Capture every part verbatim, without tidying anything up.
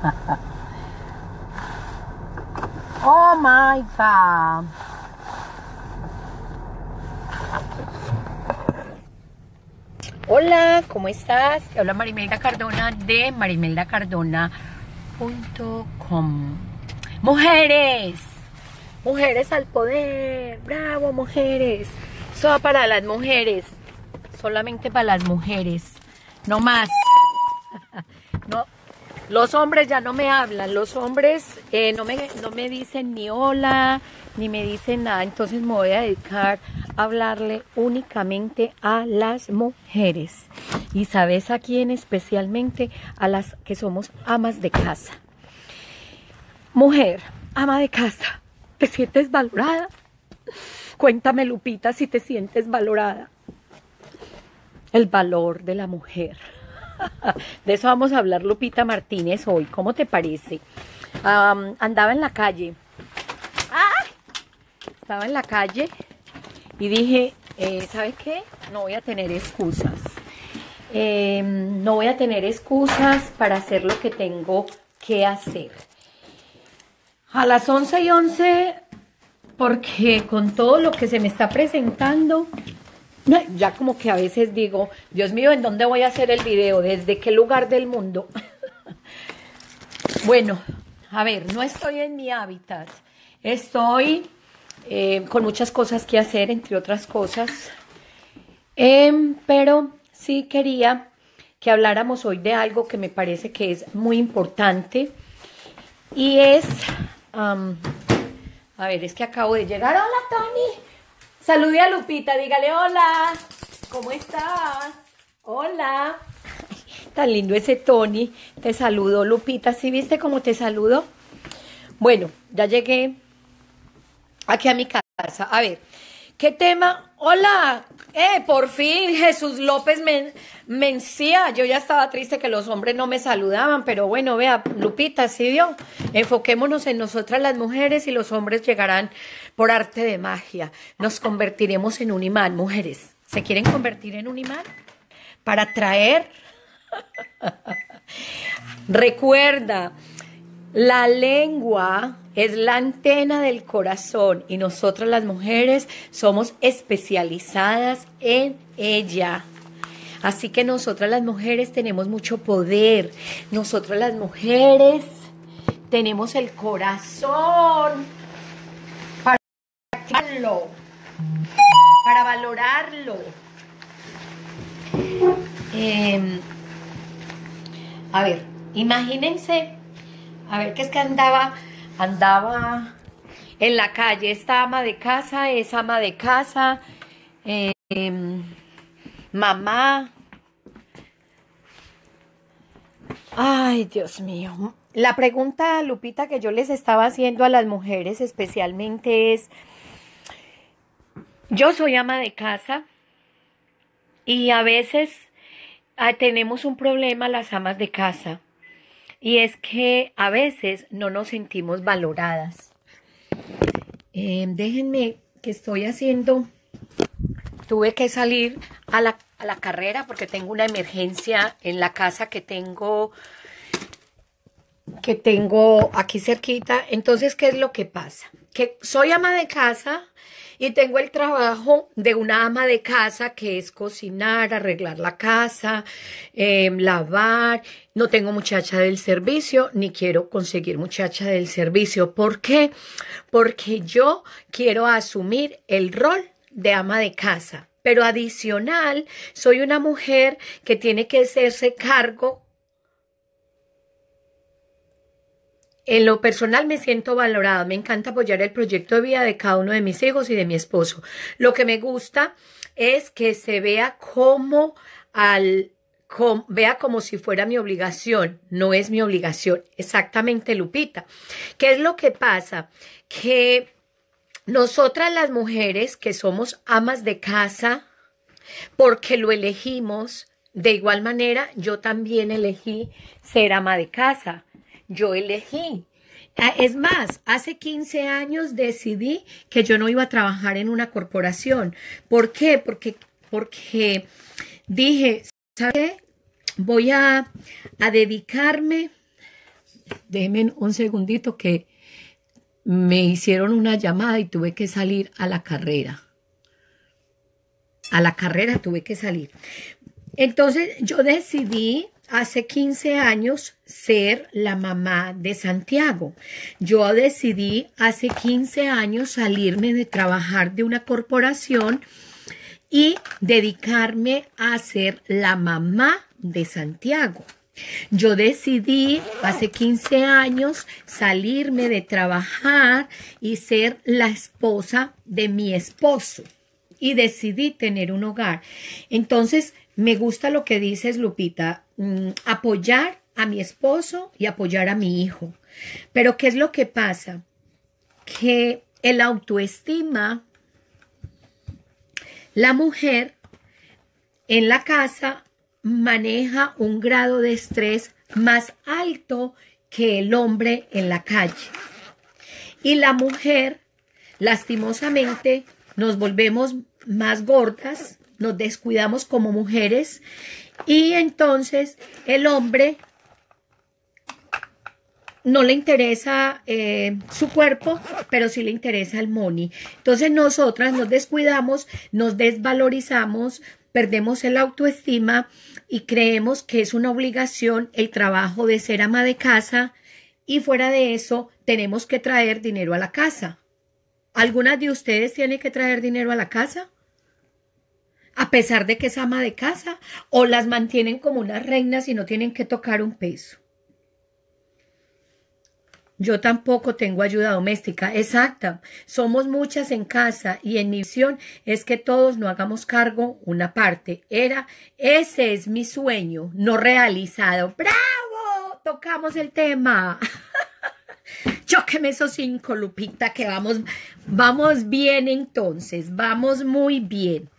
Oh my God. Hola, ¿cómo estás? Te habla Marimelda Cardona de marimelda cardona punto com. Mujeres, mujeres al poder, bravo mujeres. Eso va para las mujeres, solamente para las mujeres, no más. No, los hombres ya no me hablan, los hombres eh, no, me, no me dicen ni hola, ni me dicen nada, entonces me voy a dedicar a hablarle únicamente a las mujeres. Y sabes a quién, especialmente a las que somos amas de casa. Mujer, ama de casa, ¿te sientes valorada? Cuéntame, Lupita, si te sientes valorada. El valor de la mujer. De eso vamos a hablar, Lupita Martínez, hoy. ¿Cómo te parece? Um, andaba en la calle. ¡Ay! Estaba en la calle y dije, eh, ¿sabes qué? No voy a tener excusas. Eh, no voy a tener excusas para hacer lo que tengo que hacer. A las once y once, porque con todo lo que se me está presentando, ya como que a veces digo, Dios mío, ¿en dónde voy a hacer el video? ¿Desde qué lugar del mundo? Bueno, a ver, no estoy en mi hábitat. Estoy eh, con muchas cosas que hacer, entre otras cosas. Eh, pero sí quería que habláramos hoy de algo que me parece que es muy importante. Y es... Um, a ver, es que acabo de llegar. ¡Hola, Tony! Salude a Lupita, dígale hola. ¿Cómo estás? Hola. Ay, tan lindo ese Tony. Te saludo, Lupita. ¿Sí viste cómo te saludo? Bueno, ya llegué aquí a mi casa. A ver, ¿qué tema? Hola. Eh, por fin, Jesús López Men Mencía. Yo ya estaba triste que los hombres no me saludaban, pero bueno, vea, Lupita, ¿sí vio? Enfoquémonos en nosotras las mujeres y los hombres llegarán por arte de magia. Nos convertiremos en un imán, mujeres. ¿Se quieren convertir en un imán? Para atraer. Recuerda, la lengua es la antena del corazón y nosotras las mujeres somos especializadas en ella. Así que nosotras las mujeres tenemos mucho poder. Nosotras las mujeres tenemos el corazón para activarlo, para valorarlo. Eh, a ver, imagínense, a ver, que es que andaba, andaba en la calle. Esta ama de casa es ama de casa, eh, eh, mamá. Ay, Dios mío. La pregunta, Lupita, que yo les estaba haciendo a las mujeres especialmente es, yo soy ama de casa y a veces ah, tenemos un problema las amas de casa y es que a veces no nos sentimos valoradas. Eh, déjenme que estoy haciendo, tuve que salir a la, a la carrera porque tengo una emergencia en la casa que tengo que tengo aquí cerquita. Entonces, ¿qué es lo que pasa? Que soy ama de casa y tengo el trabajo de una ama de casa, que es cocinar, arreglar la casa, eh, lavar. No tengo muchacha del servicio, ni quiero conseguir muchacha del servicio. ¿Por qué? Porque yo quiero asumir el rol de ama de casa. Pero adicional, soy una mujer que tiene que hacerse cargo. En lo personal me siento valorada, me encanta apoyar el proyecto de vida de cada uno de mis hijos y de mi esposo. Lo que me gusta es que se vea como, al, com, vea como si fuera mi obligación, no es mi obligación. Exactamente, Lupita. ¿Qué es lo que pasa? Que nosotras las mujeres que somos amas de casa, porque lo elegimos, de igual manera yo también elegí ser ama de casa. Yo elegí. Es más, hace quince años decidí que yo no iba a trabajar en una corporación. ¿Por qué? Porque, porque dije, ¿sabes qué? Voy a, a dedicarme Déjenme un segundito que me hicieron una llamada y tuve que salir a la carrera. A la carrera tuve que salir. Entonces yo decidí hace quince años ser la mamá de Santiago. Yo decidí hace quince años salirme de trabajar de una corporación y dedicarme a ser la mamá de Santiago. Yo decidí hace quince años salirme de trabajar y ser la esposa de mi esposo. Y decidí tener un hogar. Entonces, me gusta lo que dices, Lupita, mm, apoyar a mi esposo y apoyar a mi hijo. Pero, ¿qué es lo que pasa? Que el autoestima, la mujer en la casa maneja un grado de estrés más alto que el hombre en la calle. Y la mujer, lastimosamente, nos volvemos más gordas, nos descuidamos como mujeres y entonces el hombre no le interesa eh, su cuerpo, pero sí le interesa el money. Entonces nosotras nos descuidamos, nos desvalorizamos, perdemos el autoestima y creemos que es una obligación el trabajo de ser ama de casa y fuera de eso tenemos que traer dinero a la casa. ¿Algunas de ustedes tienen que traer dinero a la casa? A pesar de que es ama de casa, o las mantienen como unas reinas y no tienen que tocar un peso. Yo tampoco tengo ayuda doméstica, exacta. Somos muchas en casa y en mi visión es que todos no hagamos cargo una parte. Era, ese es mi sueño, no realizado. ¡Bravo! Tocamos el tema. Chóqueme esos cinco, Lupita, que vamos, vamos bien entonces, vamos muy bien.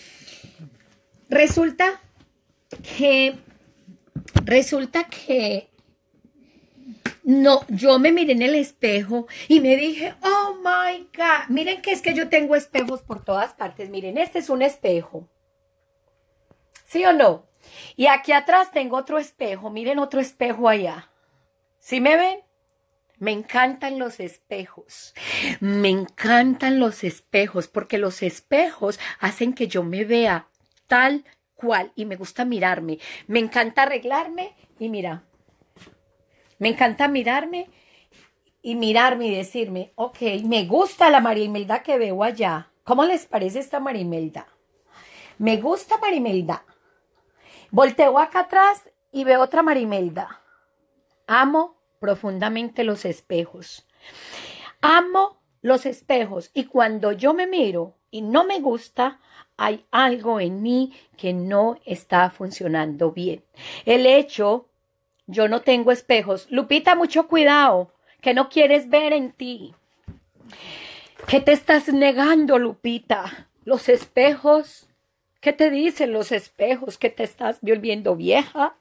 Resulta que, resulta que, no, yo me miré en el espejo y me dije, oh my God, miren que es que yo tengo espejos por todas partes, miren, este es un espejo, ¿sí o no? Y aquí atrás tengo otro espejo, miren otro espejo allá, ¿sí me ven? Me encantan los espejos, me encantan los espejos porque los espejos hacen que yo me vea tal cual y me gusta mirarme, me encanta arreglarme y mira, me encanta mirarme y mirarme y decirme, ok, me gusta la María Imelda que veo allá, ¿cómo les parece esta María Imelda? Me gusta María Imelda, volteo acá atrás y veo otra María Imelda, amo profundamente los espejos. Amo los espejos y cuando yo me miro y no me gusta, hay algo en mí que no está funcionando bien. El hecho, yo no tengo espejos. Lupita, mucho cuidado, que no quieres ver en ti. ¿Qué te estás negando, Lupita? Los espejos, ¿qué te dicen los espejos? ¿Que te estás volviendo vieja?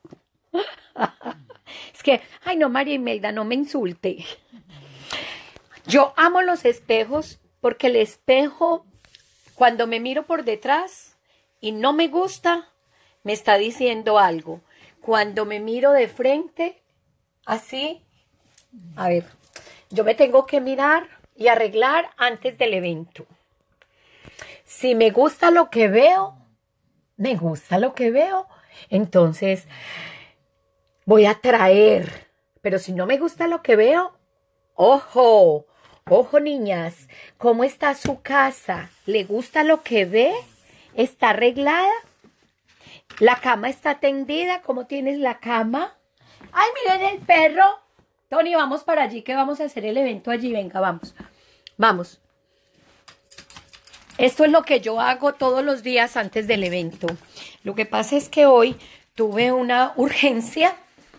Es que, ay no, María Imelda, no me insulte. Yo amo los espejos porque el espejo, cuando me miro por detrás y no me gusta, me está diciendo algo. Cuando me miro de frente, así, a ver, yo me tengo que mirar y arreglar antes del evento. Si me gusta lo que veo, me gusta lo que veo, entonces voy a traer, pero si no me gusta lo que veo, ojo, ojo niñas, ¿cómo está su casa? ¿Le gusta lo que ve? ¿Está arreglada? ¿La cama está tendida? ¿Cómo tienes la cama? ¡Ay, miren el perro! Tony, vamos para allí que vamos a hacer el evento allí, venga, vamos, vamos. Esto es lo que yo hago todos los días antes del evento. Lo que pasa es que hoy tuve una urgencia.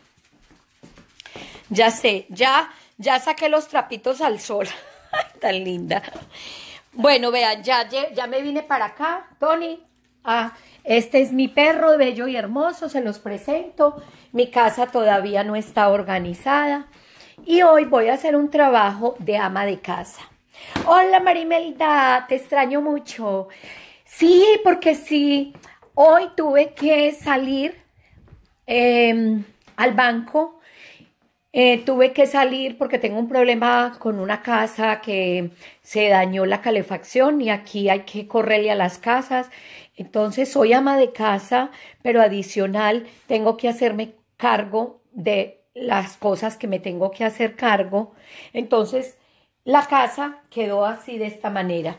Ya sé, ya, ya saqué los trapitos al sol. Tan linda. Bueno, vean, ya, ya me vine para acá, Tony. Ah, este es mi perro bello y hermoso, se los presento. Mi casa todavía no está organizada. Y hoy voy a hacer un trabajo de ama de casa. Hola, Marimelda, te extraño mucho. Sí, porque sí, hoy tuve que salir eh, al banco. Eh, tuve que salir porque tengo un problema con una casa que se dañó la calefacción y aquí hay que correrle a las casas. Entonces soy ama de casa, pero adicional tengo que hacerme cargo de las cosas que me tengo que hacer cargo. Entonces la casa quedó así de esta manera.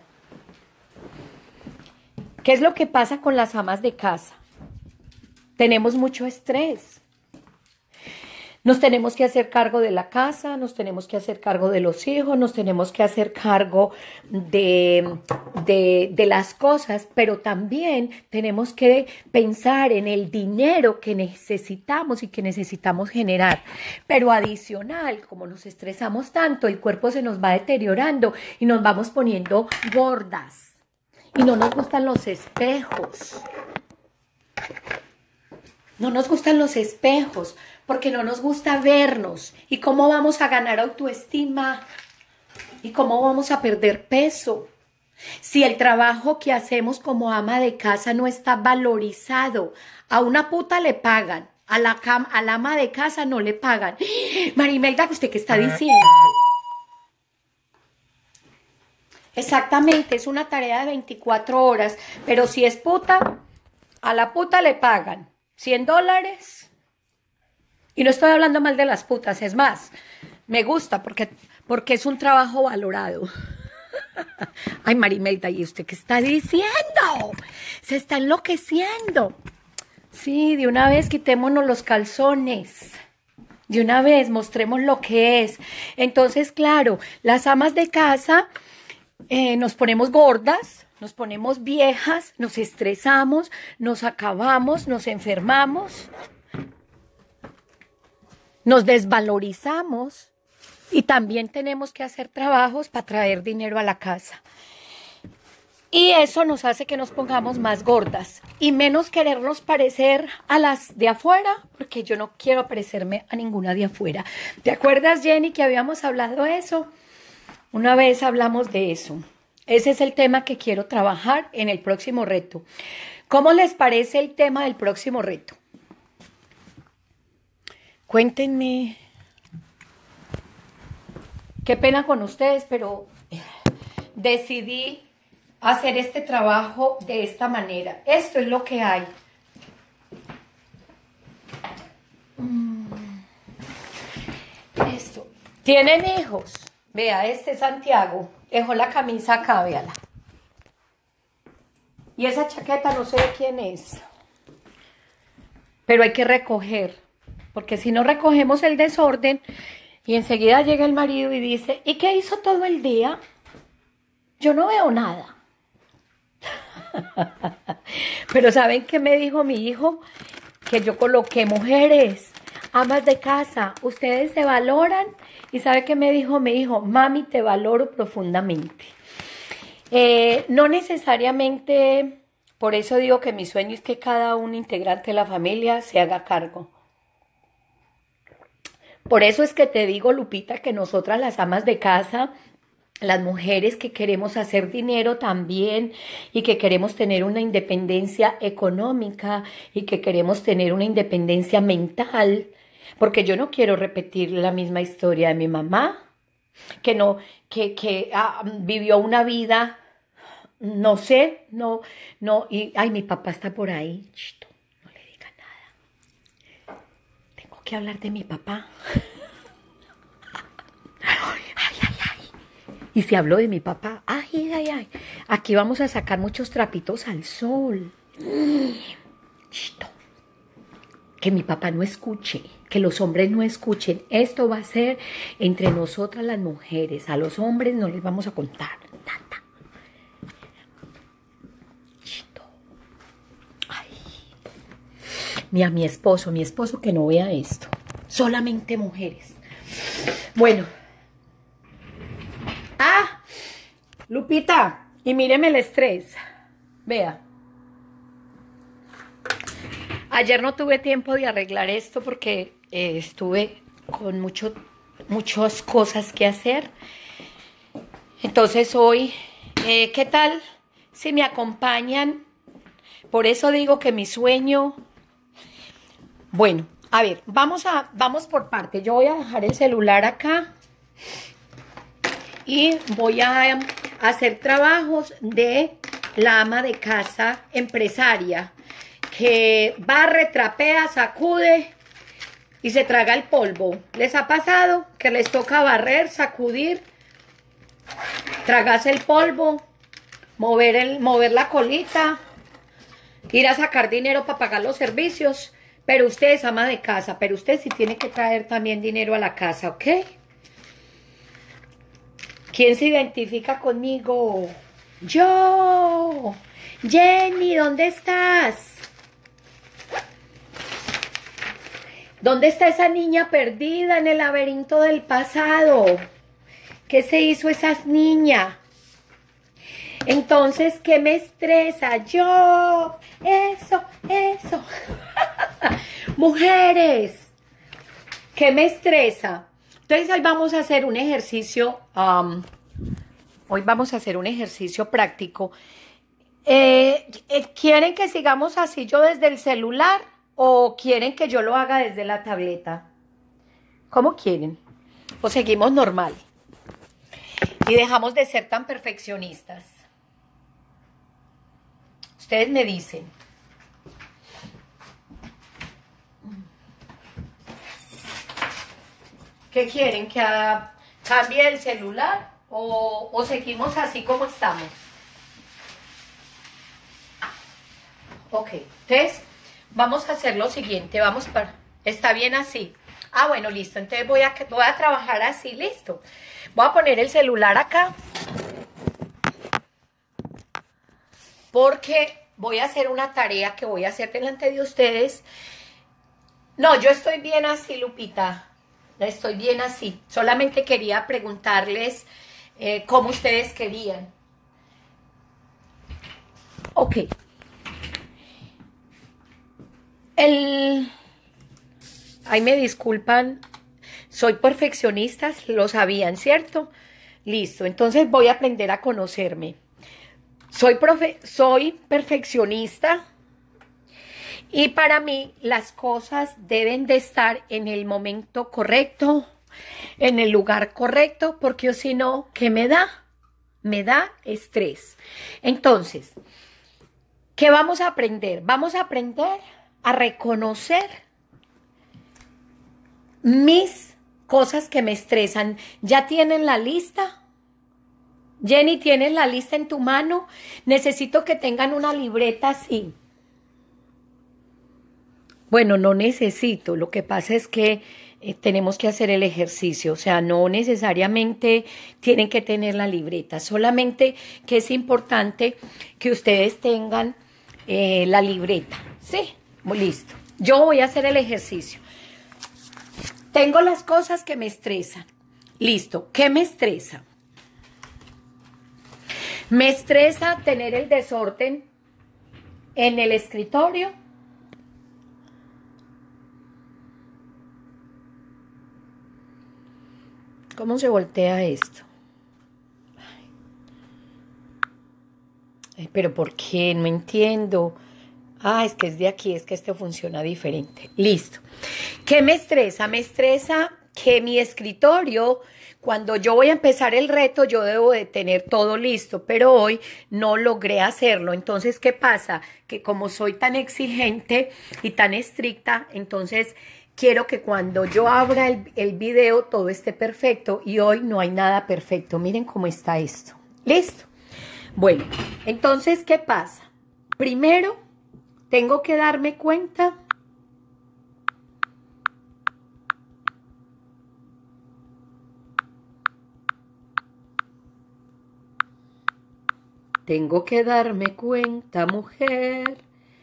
¿Qué es lo que pasa con las amas de casa? Tenemos mucho estrés. Nos tenemos que hacer cargo de la casa, nos tenemos que hacer cargo de los hijos, nos tenemos que hacer cargo de, de, de las cosas, pero también tenemos que pensar en el dinero que necesitamos y que necesitamos generar. Pero adicional, como nos estresamos tanto, el cuerpo se nos va deteriorando y nos vamos poniendo gordas. Y no nos gustan los espejos. No nos gustan los espejos porque no nos gusta vernos. ¿Y cómo vamos a ganar autoestima? ¿Y cómo vamos a perder peso? Si el trabajo que hacemos como ama de casa no está valorizado, a una puta le pagan, a la, cam a la ama de casa no le pagan. Marimelda, ¿usted qué está diciendo? Exactamente, es una tarea de veinticuatro horas, pero si es puta, a la puta le pagan cien dólares. Y no estoy hablando mal de las putas, es más, me gusta porque, porque es un trabajo valorado. Ay, Marimelda, ¿y usted qué está diciendo? Se está enloqueciendo. Sí, de una vez quitémonos los calzones. De una vez mostremos lo que es. Entonces, claro, las amas de casa eh, nos ponemos gordas, nos ponemos viejas, nos estresamos, nos acabamos, nos enfermamos, nos desvalorizamos y también tenemos que hacer trabajos para traer dinero a la casa. Y eso nos hace que nos pongamos más gordas y menos querernos parecer a las de afuera, porque yo no quiero parecerme a ninguna de afuera. ¿Te acuerdas, Jenny, que habíamos hablado de eso? Una vez hablamos de eso. Ese es el tema que quiero trabajar en el próximo reto. ¿Cómo les parece el tema del próximo reto? Cuéntenme. Qué pena con ustedes, pero decidí hacer este trabajo de esta manera. Esto es lo que hay. Esto. ¿Tienen hijos? Vea, este es Santiago. Dejó la camisa acá, véala. Y esa chaqueta no sé de quién es. Pero hay que recoger. Porque si no recogemos el desorden, y enseguida llega el marido y dice, ¿y qué hizo todo el día? Yo no veo nada. Pero ¿saben qué me dijo mi hijo? Que yo coloqué mujeres, amas de casa, ustedes se valoran. Y ¿sabe qué me dijo mi hijo? Mami, te valoro profundamente. Eh, no necesariamente, por eso digo que mi sueño es que cada un integrante de la familia se haga cargo. Por eso es que te digo, Lupita, que nosotras las amas de casa, las mujeres que queremos hacer dinero también y que queremos tener una independencia económica y que queremos tener una independencia mental, porque yo no quiero repetir la misma historia de mi mamá, que no, que, que ah, vivió una vida, no sé, no, no, y, ay, mi papá está por ahí, Chito, no le diga nada, tengo que hablar de mi papá. Ay, ay, ay. Y si hablo de mi papá, ay, ay, ay, aquí vamos a sacar muchos trapitos al sol. Chito. Que mi papá no escuche, que los hombres no escuchen. Esto va a ser entre nosotras las mujeres. A los hombres no les vamos a contar nada. Chito. Ay. Ni a mi esposo, mi esposo que no vea esto. Solamente mujeres. Bueno. Ah, Lupita, y míreme el estrés. Vea. Ayer no tuve tiempo de arreglar esto porque eh, estuve con mucho, muchas cosas que hacer. Entonces hoy, eh, ¿qué tal si me acompañan? Por eso digo que mi sueño... Bueno, A ver, vamos, a, vamos por parte. Yo voy a dejar el celular acá y voy a hacer trabajos de la ama de casa empresaria que barre, trapea, sacude y se traga el polvo. ¿Les ha pasado que les toca barrer, sacudir, tragarse el polvo, mover, el, mover la colita, ir a sacar dinero para pagar los servicios? Pero usted es ama de casa, pero usted sí tiene que traer también dinero a la casa, ¿ok? ¿Quién se identifica conmigo? Yo. Jenny, ¿dónde estás? ¿Dónde está esa niña perdida en el laberinto del pasado? ¿Qué se hizo esa niña? Entonces, ¿qué me estresa? Yo. Eso, eso. Mujeres, ¿qué me estresa? Entonces hoy vamos a hacer un ejercicio, um, hoy vamos a hacer un ejercicio práctico. Eh, eh, ¿Quieren que sigamos así yo desde el celular o quieren que yo lo haga desde la tableta? ¿Cómo quieren? ¿O seguimos normal? Y dejamos de ser tan perfeccionistas. Ustedes me dicen. ¿Qué quieren? ¿Que uh, cambie el celular o, o seguimos así como estamos? Ok, entonces vamos a hacer lo siguiente. Vamos para... ¿Está bien así? Ah, bueno, listo. Entonces voy a, voy a trabajar así, listo. Voy a poner el celular acá porque voy a hacer una tarea que voy a hacer delante de ustedes. No, yo estoy bien así, Lupita. Estoy bien así. Solamente quería preguntarles eh, cómo ustedes querían. Ok. El... Ay, me disculpan. Soy perfeccionista, lo sabían, ¿cierto? Listo. Entonces voy a aprender a conocerme. Soy, profe... Soy perfeccionista. Y para mí las cosas deben de estar en el momento correcto, en el lugar correcto, porque si no, ¿qué me da? Me da estrés. Entonces, ¿qué vamos a aprender? Vamos a aprender a reconocer mis cosas que me estresan. ¿Ya tienen la lista? Jenny, ¿tienes la lista en tu mano? Necesito que tengan una libreta así. Bueno, no necesito, lo que pasa es que eh, tenemos que hacer el ejercicio, o sea, no necesariamente tienen que tener la libreta, solamente que es importante que ustedes tengan eh, la libreta, ¿sí? Listo, yo voy a hacer el ejercicio. Tengo las cosas que me estresan, listo, ¿qué me estresa? Me estresa tener el desorden en el escritorio. ¿Cómo se voltea esto? Ay, pero ¿por qué? No entiendo. Ah, es que es de aquí, es que este funciona diferente. Listo. ¿Qué me estresa? Me estresa que mi escritorio, cuando yo voy a empezar el reto, yo debo de tener todo listo, pero hoy no logré hacerlo. Entonces, ¿qué pasa? Que como soy tan exigente y tan estricta, entonces quiero que cuando yo abra el, el video todo esté perfecto y hoy no hay nada perfecto. Miren cómo está esto. ¿Listo? Bueno, entonces, ¿qué pasa? Primero, tengo que darme cuenta Tengo que darme cuenta, mujer.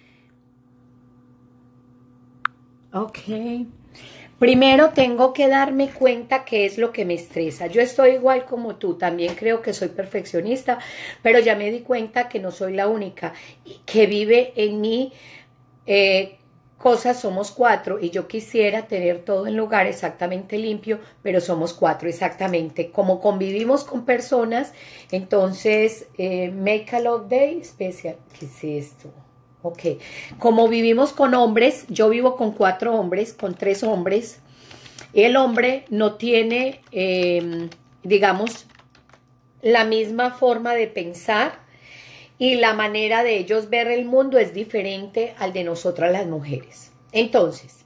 Ok. Primero tengo que darme cuenta qué es lo que me estresa. Yo estoy igual como tú, también creo que soy perfeccionista, pero ya me di cuenta que no soy la única que vive en mí. Eh, cosas somos cuatro y yo quisiera tener todo en lugar exactamente limpio, pero somos cuatro exactamente. Como convivimos con personas, entonces eh, make a love day special. ¿Qué es esto? Ok. Como vivimos con hombres, yo vivo con cuatro hombres, con tres hombres. El hombre no tiene, eh, digamos, la misma forma de pensar y la manera de ellos ver el mundo es diferente al de nosotras las mujeres. Entonces,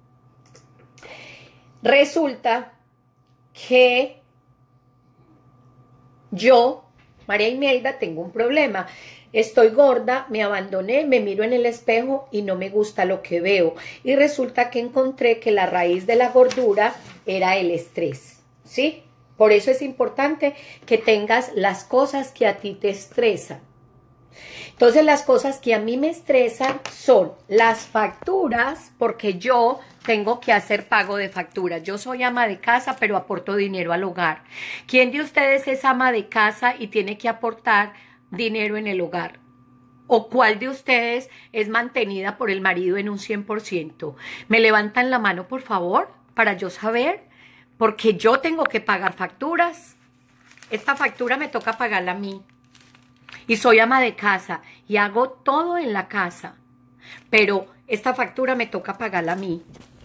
resulta que yo, María Imelda, tengo un problema. Estoy gorda, me abandoné, me miro en el espejo y no me gusta lo que veo. Y resulta que encontré que la raíz de la gordura era el estrés, ¿sí? Por eso es importante que tengas las cosas que a ti te estresan. Entonces, las cosas que a mí me estresan son las facturas, porque yo tengo que hacer pago de facturas. Yo soy ama de casa, pero aporto dinero al hogar. ¿Quién de ustedes es ama de casa y tiene que aportar dinero en el hogar? ¿O cuál de ustedes es mantenida por el marido en un cien por ciento? ¿Me levantan la mano, por favor, para yo saber? Porque yo tengo que pagar facturas. Esta factura me toca pagarla a mí. Y soy ama de casa y hago todo en la casa. Pero esta factura me toca pagarla a mí.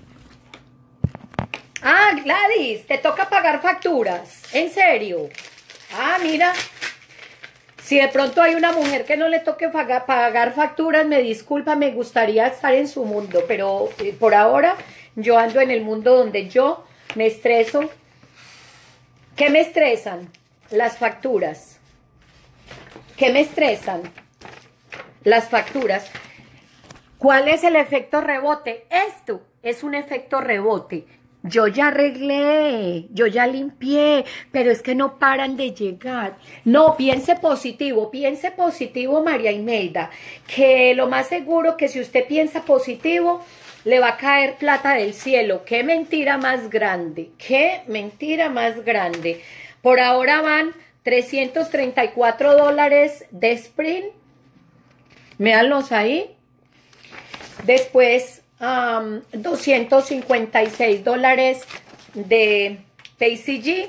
Ah, Gladys, te toca pagar facturas. ¿En serio? Ah, mira. Si de pronto hay una mujer que no le toque pagar, pagar facturas, me disculpa, me gustaría estar en su mundo. Pero eh, por ahora yo ando en el mundo donde yo me estreso. ¿Qué me estresan? Las facturas. ¿Qué me estresan? Las facturas. ¿Cuál es el efecto rebote? Esto es un efecto rebote. Yo ya arreglé, yo ya limpié, pero es que no paran de llegar. No, piense positivo, piense positivo, María Imelda, que lo más seguro que si usted piensa positivo, le va a caer plata del cielo. ¡Qué mentira más grande! ¡Qué mentira más grande! Por ahora van trescientos treinta y cuatro dólares de Sprint. Véanlos ahí. Después, um, doscientos cincuenta y seis dólares de P C G.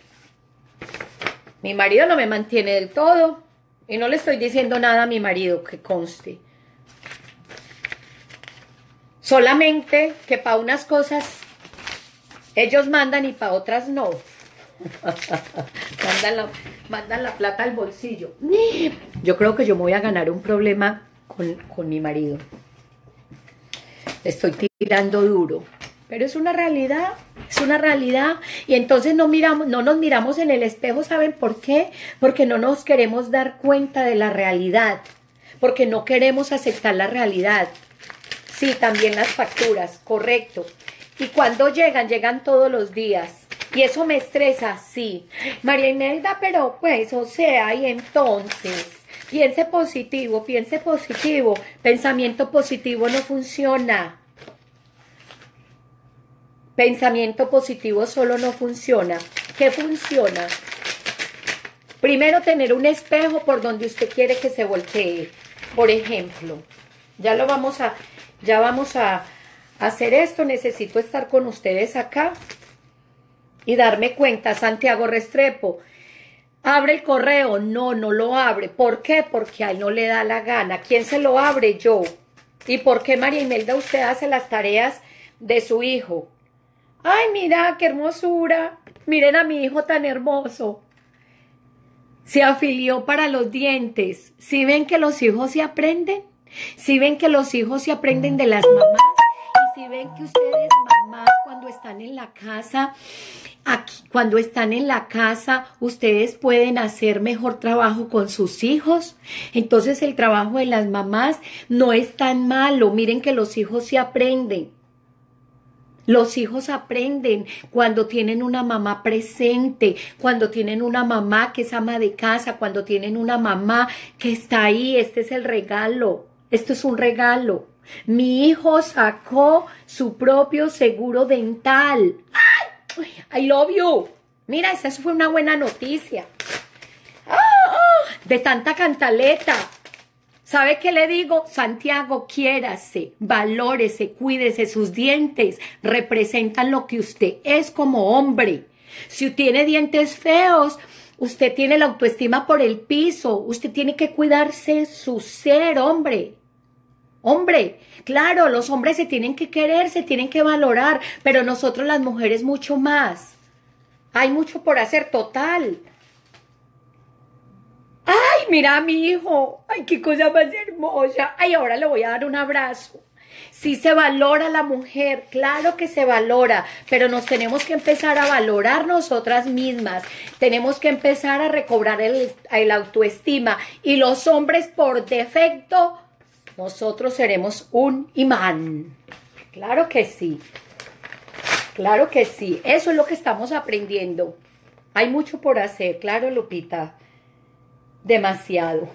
Mi marido no me mantiene del todo. Y no le estoy diciendo nada a mi marido, que conste. Solamente que para unas cosas ellos mandan y para otras no. mandan, la, mandan la plata al bolsillo. Yo creo que yo me voy a ganar un problema con, con mi marido. Estoy tirando duro, pero es una realidad, es una realidad. Y entonces no, miramos, no nos miramos en el espejo. ¿Saben por qué? Porque no nos queremos dar cuenta de la realidad, porque no queremos aceptar la realidad. Sí, también las facturas, correcto. Y cuando llegan, llegan todos los días. Y eso me estresa, sí. María Imelda, pero pues, o sea, y entonces, piense positivo, piense positivo. Pensamiento positivo no funciona. Pensamiento positivo solo no funciona. ¿Qué funciona? Primero, tener un espejo por donde usted quiere que se voltee. Por ejemplo, ya lo vamos a, ya vamos a hacer esto. Necesito estar con ustedes acá y darme cuenta. Santiago Restrepo, ¿abre el correo? No, no lo abre. ¿Por qué? Porque a él no le da la gana. ¿Quién se lo abre? Yo. ¿Y por qué, María Imelda, usted hace las tareas de su hijo? Ay, mira, qué hermosura. Miren a mi hijo tan hermoso. Se afilió para los dientes. ¿Sí ven que los hijos se aprenden? ¿Sí ven que los hijos se aprenden de las mamás? Y si ven que ustedes, mamás, cuando están en la casa, aquí, cuando están en la casa, ustedes pueden hacer mejor trabajo con sus hijos. Entonces el trabajo de las mamás no es tan malo. Miren que los hijos se aprenden. Los hijos aprenden cuando tienen una mamá presente, cuando tienen una mamá que es ama de casa, cuando tienen una mamá que está ahí. Este es el regalo. Esto es un regalo. Mi hijo sacó su propio seguro dental. ¡Ay! I love you. Mira, esa fue una buena noticia. ¡Ah! De tanta cantaleta. ¿Sabe qué le digo? Santiago, quiérase, valórese, cuídese. Sus dientes representan lo que usted es como hombre. Si tiene dientes feos, usted tiene la autoestima por el piso. Usted tiene que cuidarse su ser, hombre. Hombre, claro, los hombres se tienen que querer, se tienen que valorar, pero nosotros las mujeres mucho más. Hay mucho por hacer, total. Ay, mira a mi hijo. Ay, qué cosa más hermosa. Ay, ahora le voy a dar un abrazo. Sí se valora la mujer, claro que se valora, pero nos tenemos que empezar a valorar nosotras mismas. Tenemos que empezar a recobrar el, el autoestima. Y los hombres por defecto, nosotros seremos un imán. Claro que sí. Claro que sí. Eso es lo que estamos aprendiendo. Hay mucho por hacer, claro, Lupita. Demasiado.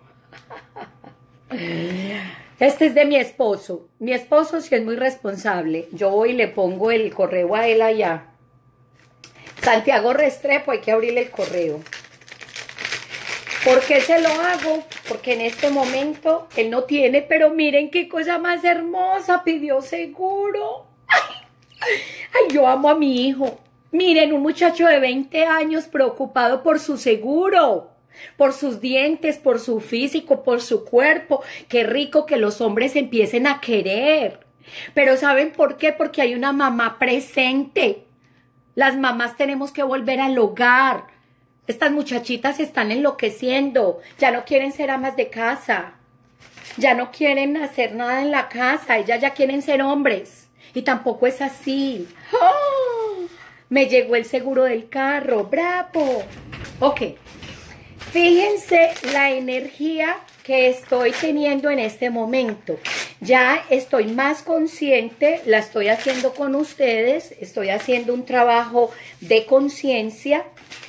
Este es de mi esposo. Mi esposo sí es muy responsable. Yo voy y le pongo el correo a él allá. Santiago Restrepo, hay que abrirle el correo. ¿Por qué se lo hago? Porque en este momento él no tiene, pero miren qué cosa más hermosa, pidió seguro. Ay, ay, yo amo a mi hijo. Miren, un muchacho de veinte años preocupado por su seguro. Por sus dientes, por su físico, por su cuerpo. Qué rico que los hombres empiecen a querer. Pero ¿saben por qué? Porque hay una mamá presente. Las mamás tenemos que volver al hogar. Estas muchachitas se están enloqueciendo. Ya no quieren ser amas de casa. Ya no quieren hacer nada en la casa. Ellas ya quieren ser hombres. Y tampoco es así. ¡Oh! Me llegó el seguro del carro. ¡Bravo! Ok. Fíjense la energía que estoy teniendo en este momento. Ya estoy más consciente, la estoy haciendo con ustedes, estoy haciendo un trabajo de conciencia.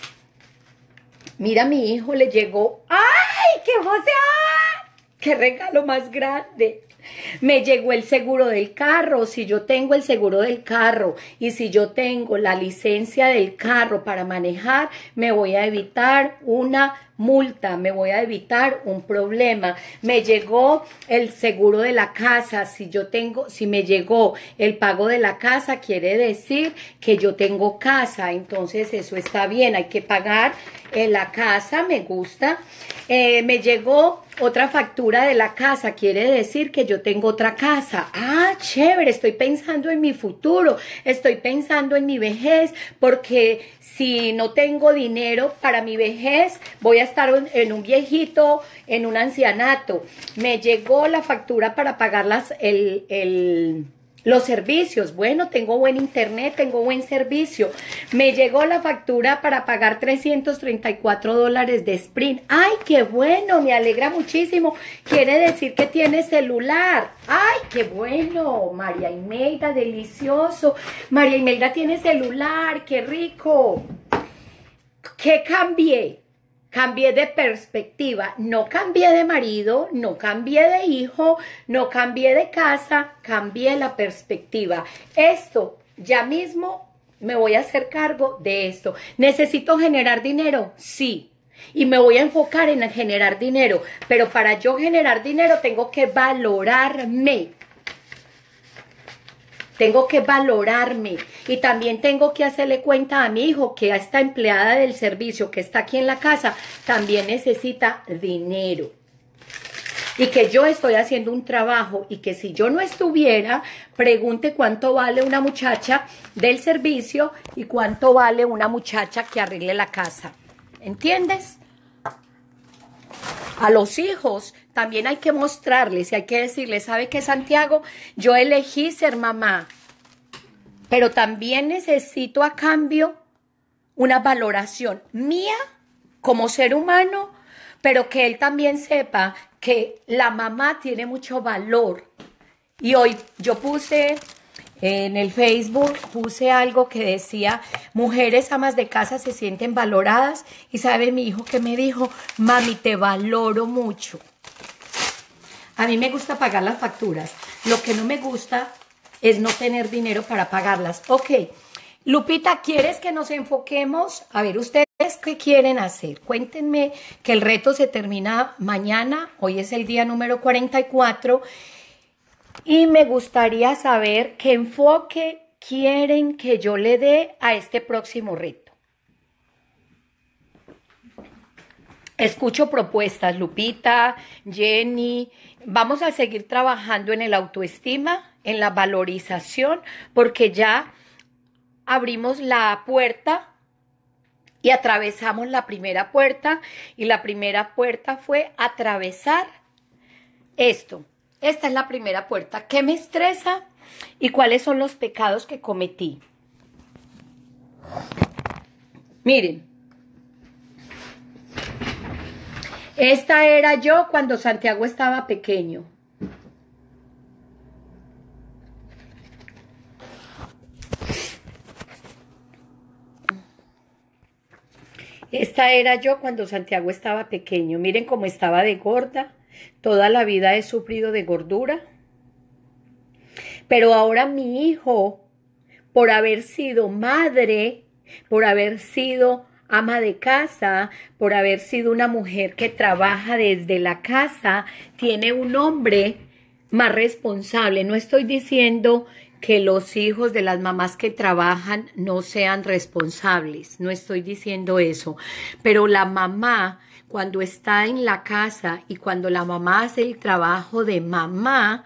Mira, a mi hijo le llegó, ¡ay, qué emoción! ¡Qué regalo más grande! Me llegó el seguro del carro. Si yo tengo el seguro del carro y si yo tengo la licencia del carro para manejar, me voy a evitar una multa, me voy a evitar un problema. Me llegó el seguro de la casa. Si yo tengo, si me llegó el pago de la casa, quiere decir que yo tengo casa. Entonces eso está bien, hay que pagar eh, la casa, me gusta. Eh, me llegó otra factura de la casa, quiere decir que yo tengo otra casa. Ah, chévere, estoy pensando en mi futuro, estoy pensando en mi vejez, porque si no tengo dinero para mi vejez, voy a estar en un viejito, en un ancianato. Me llegó la factura para pagar las, el, el, los servicios. Bueno, tengo buen internet, tengo buen servicio. Me llegó la factura para pagar trescientos treinta y cuatro dólares de Sprint. ¡Ay, qué bueno! Me alegra muchísimo. Quiere decir que tiene celular. ¡Ay, qué bueno! María Imelda, delicioso. María Imelda tiene celular. ¡Qué rico! ¿Qué cambié? Cambié de perspectiva, no cambié de marido, no cambié de hijo, no cambié de casa, cambié la perspectiva. Esto, ya mismo me voy a hacer cargo de esto. ¿Necesito generar dinero? Sí. Y me voy a enfocar en generar dinero, pero para yo generar dinero tengo que valorarme. Tengo que valorarme y también tengo que hacerle cuenta a mi hijo que a esta empleada del servicio que está aquí en la casa también necesita dinero. Y que yo estoy haciendo un trabajo y que si yo no estuviera, pregunte cuánto vale una muchacha del servicio y cuánto vale una muchacha que arregle la casa. ¿Entiendes? A los hijos también hay que mostrarles y hay que decirles, ¿sabe qué, Santiago? Yo elegí ser mamá, pero también necesito a cambio una valoración mía como ser humano, pero que él también sepa que la mamá tiene mucho valor. Y hoy yo puse en el Facebook, puse algo que decía, mujeres amas de casa se sienten valoradas. Y sabe mi hijo que me dijo, mami, te valoro mucho. A mí me gusta pagar las facturas. Lo que no me gusta es no tener dinero para pagarlas. Ok, Lupita, ¿quieres que nos enfoquemos? A ver, ¿ustedes qué quieren hacer? Cuéntenme que el reto se termina mañana. Hoy es el día número cuarenta y cuatro. Y me gustaría saber qué enfoque quieren que yo le dé a este próximo reto. Escucho propuestas, Lupita, Jenny. Vamos a seguir trabajando en el autoestima, en la valorización, porque ya abrimos la puerta y atravesamos la primera puerta, y la primera puerta fue atravesar esto. Esta es la primera puerta. ¿Qué me estresa y cuáles son los pecados que cometí? Miren, esta era yo cuando Santiago estaba pequeño. Esta era yo cuando Santiago estaba pequeño. Miren cómo estaba de gorda. Toda la vida he sufrido de gordura. Pero ahora mi hijo, por haber sido madre, por haber sido ama de casa, por haber sido una mujer que trabaja desde la casa, tiene un hombre más responsable. No estoy diciendo que los hijos de las mamás que trabajan no sean responsables, no estoy diciendo eso, pero la mamá, cuando está en la casa y cuando la mamá hace el trabajo de mamá,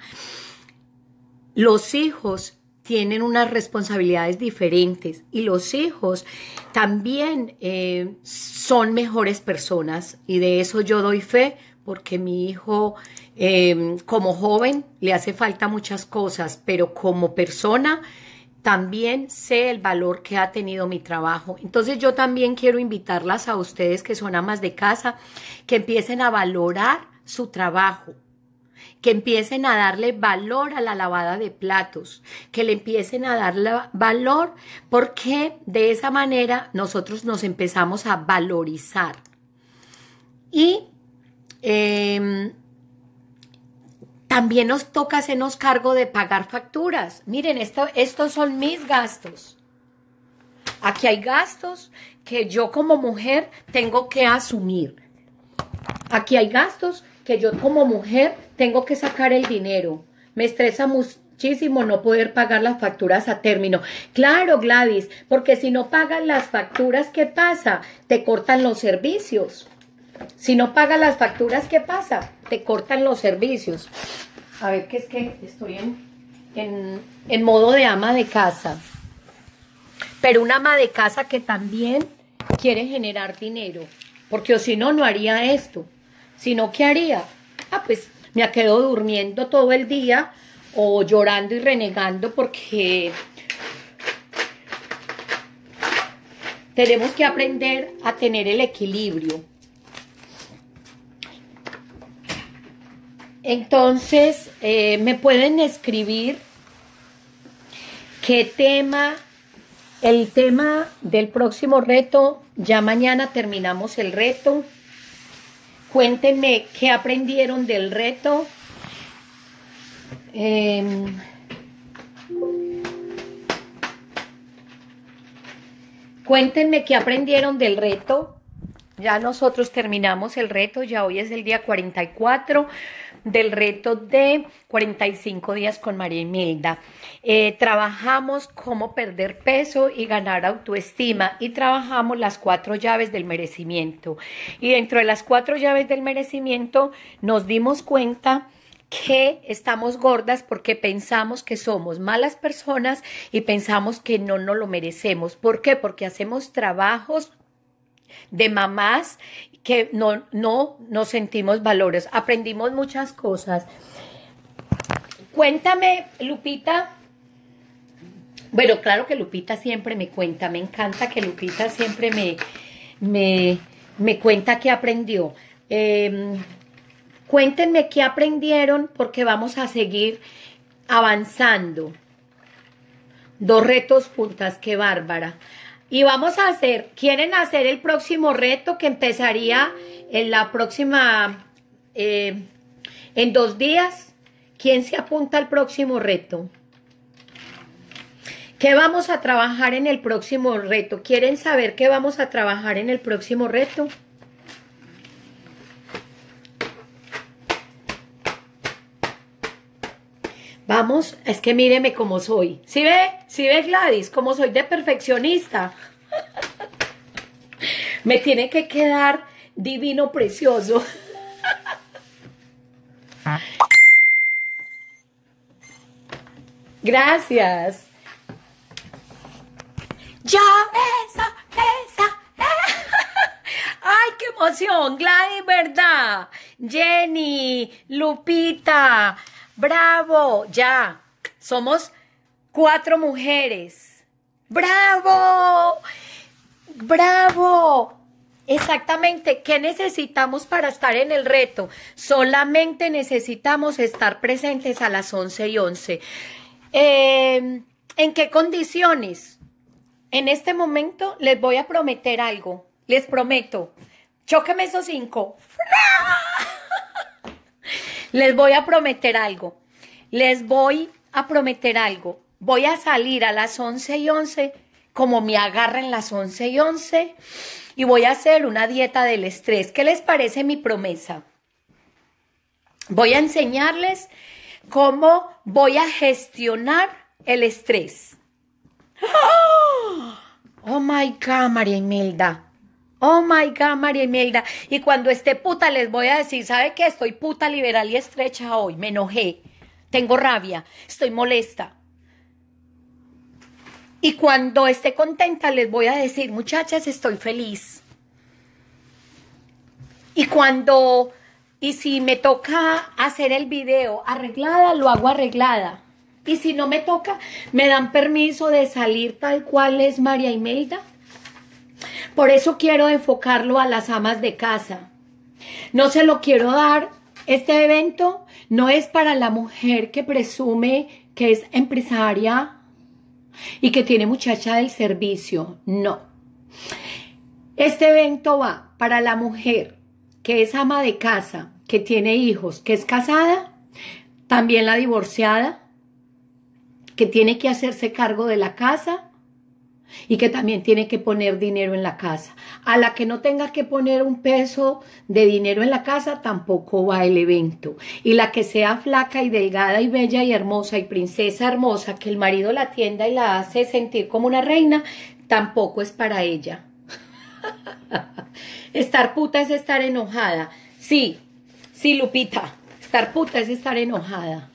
los hijos tienen unas responsabilidades diferentes, y los hijos también eh, son mejores personas, y de eso yo doy fe, porque mi hijo eh, como joven le hace falta muchas cosas, pero como persona también sé el valor que ha tenido mi trabajo. Entonces yo también quiero invitarlas a ustedes que son amas de casa, que empiecen a valorar su trabajo, que empiecen a darle valor a la lavada de platos, que le empiecen a darle valor, porque de esa manera nosotros nos empezamos a valorizar. Y eh, también nos toca hacernos cargo de pagar facturas. Miren, esto, estos son mis gastos. Aquí hay gastos que yo como mujer tengo que asumir. Aquí hay gastos que yo como mujer tengo que sacar el dinero. Me estresa muchísimo no poder pagar las facturas a término. Claro, Gladys, porque si no pagan las facturas, ¿qué pasa? Te cortan los servicios. Si no pagas las facturas, ¿qué pasa? Te cortan los servicios. A ver, que es que estoy en, en, en modo de ama de casa. Pero una ama de casa que también quiere generar dinero. Porque o si no, no haría esto. Si no, ¿qué haría? Ah, pues me quedo durmiendo todo el día o llorando y renegando, porque tenemos que aprender a tener el equilibrio. Entonces, eh, me pueden escribir qué tema, el tema del próximo reto. Ya mañana terminamos el reto. Cuéntenme qué aprendieron del reto. Eh, cuéntenme qué aprendieron del reto. Ya nosotros terminamos el reto, ya hoy es el día cuarenta y cuatro del reto de cuarenta y cinco días con María Imelda. Eh, trabajamos cómo perder peso y ganar autoestima, y trabajamos las cuatro llaves del merecimiento. Y dentro de las cuatro llaves del merecimiento nos dimos cuenta que estamos gordas porque pensamos que somos malas personas y pensamos que no nos lo merecemos. ¿Por qué? Porque hacemos trabajos de mamás que no, no nos sentimos valores. Aprendimos muchas cosas. Cuéntame, Lupita. Bueno, claro que Lupita siempre me cuenta. Me encanta que Lupita siempre me, me, me cuenta qué aprendió. Eh, cuéntenme qué aprendieron, porque vamos a seguir avanzando. Dos retos juntas, qué bárbara. Y vamos a hacer, ¿quieren hacer el próximo reto que empezaría en la próxima, eh, en dos días? ¿Quién se apunta al próximo reto? ¿Qué vamos a trabajar en el próximo reto? ¿Quieren saber qué vamos a trabajar en el próximo reto? Vamos, es que míreme cómo soy. ¿Sí ve? ¿Sí ve, Gladys? Cómo soy de perfeccionista. Me tiene que quedar divino, precioso. Gracias. Ya, esa, esa. ¡Ay, qué emoción! Gladys, ¿verdad? Jenny, Lupita, bravo, ya. Somos cuatro mujeres. ¡Bravo! ¡Bravo! Exactamente. ¿Qué necesitamos para estar en el reto? Solamente necesitamos estar presentes a las once y once. Eh, ¿En qué condiciones? En este momento les voy a prometer algo. Les prometo. Chóqueme esos cinco. Les voy a prometer algo. Les voy a prometer algo. Voy a salir a las once y once, como me agarren las once y once, y voy a hacer una dieta del estrés. ¿Qué les parece mi promesa? Voy a enseñarles cómo voy a gestionar el estrés. Oh my God, María Imelda. Oh my God, María Imelda. Y cuando esté puta les voy a decir, ¿sabe qué? Estoy puta, liberal y estrecha hoy. Me enojé. Tengo rabia. Estoy molesta. Y cuando esté contenta les voy a decir, muchachas, estoy feliz. Y cuando, y si me toca hacer el video arreglada, lo hago arreglada. Y si no me toca, me dan permiso de salir tal cual es María Imelda. Por eso quiero enfocarlo a las amas de casa. No se lo quiero dar. Este evento no es para la mujer que presume que es empresaria y que tiene muchacha del servicio. No. Este evento va para la mujer que es ama de casa, que tiene hijos, que es casada, también la divorciada, que tiene que hacerse cargo de la casa y que también tiene que poner dinero en la casa. A la que no tenga que poner un peso de dinero en la casa, tampoco va el evento. Y la que sea flaca y delgada y bella y hermosa y princesa hermosa, que el marido la atienda y la hace sentir como una reina, tampoco es para ella. Estar puta es estar enojada. Sí, sí, Lupita, estar puta es estar enojada.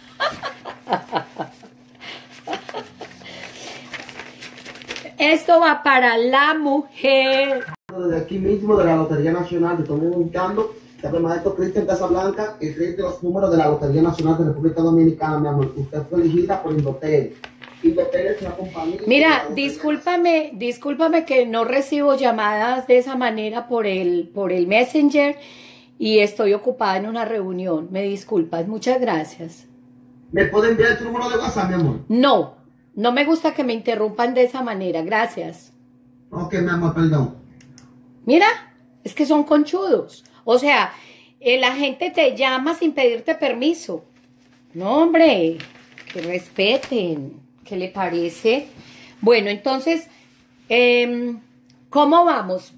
Esto va para la mujer. Desde aquí mismo de la Lotería Nacional, te estamos ubicando, que además de esto, Cristian Casablanca, el rey de los números de la Lotería Nacional de República Dominicana, mi amor. Usted fue elegida por Indotel. Indotel es una compañía. Mira, discúlpame, discúlpame que no recibo llamadas de esa manera por el, por el Messenger y estoy ocupada en una reunión. Me disculpas, muchas gracias. ¿Me puede enviar tu número de WhatsApp, mi amor? No. No me gusta que me interrumpan de esa manera, gracias. Ok, mi amor, perdón. Mira, es que son conchudos. O sea, eh, la gente te llama sin pedirte permiso. No, hombre, que respeten. ¿Qué le parece? Bueno, entonces, eh, ¿cómo vamos?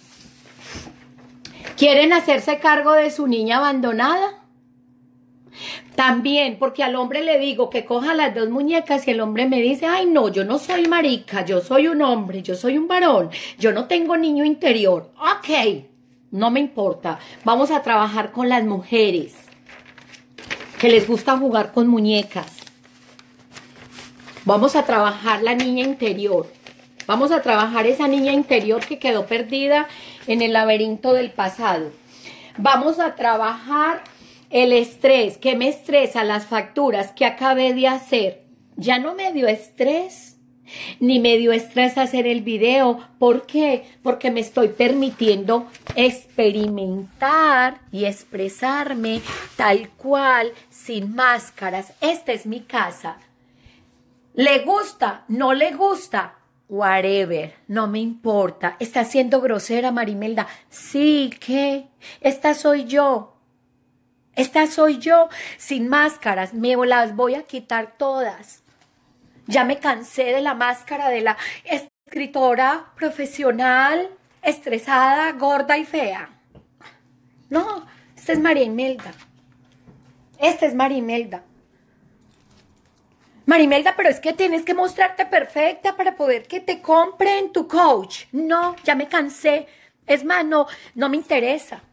¿Quieren hacerse cargo de su niña abandonada? También, porque al hombre le digo que coja las dos muñecas y el hombre me dice, ay no, yo no soy marica, yo soy un hombre, yo soy un varón, yo no tengo niño interior. Ok, no me importa, vamos a trabajar con las mujeres que les gusta jugar con muñecas. Vamos a trabajar la niña interior, vamos a trabajar esa niña interior que quedó perdida en el laberinto del pasado. Vamos a trabajar el estrés, que me estresa, las facturas que acabé de hacer. Ya no me dio estrés, ni me dio estrés hacer el video. ¿Por qué? Porque me estoy permitiendo experimentar y expresarme tal cual, sin máscaras. Esta es mi casa. ¿Le gusta? ¿No le gusta? Whatever, no me importa. ¿Está siendo grosera, Marimelda? Sí, ¿qué? Esta soy yo. Esta soy yo, sin máscaras, me las voy a quitar todas. Ya me cansé de la máscara de la escritora profesional, estresada, gorda y fea. No, esta es María Imelda. Esta es María Imelda. María Imelda, pero es que tienes que mostrarte perfecta para poder que te compren tu coach. No, ya me cansé. Es más, no, no me interesa.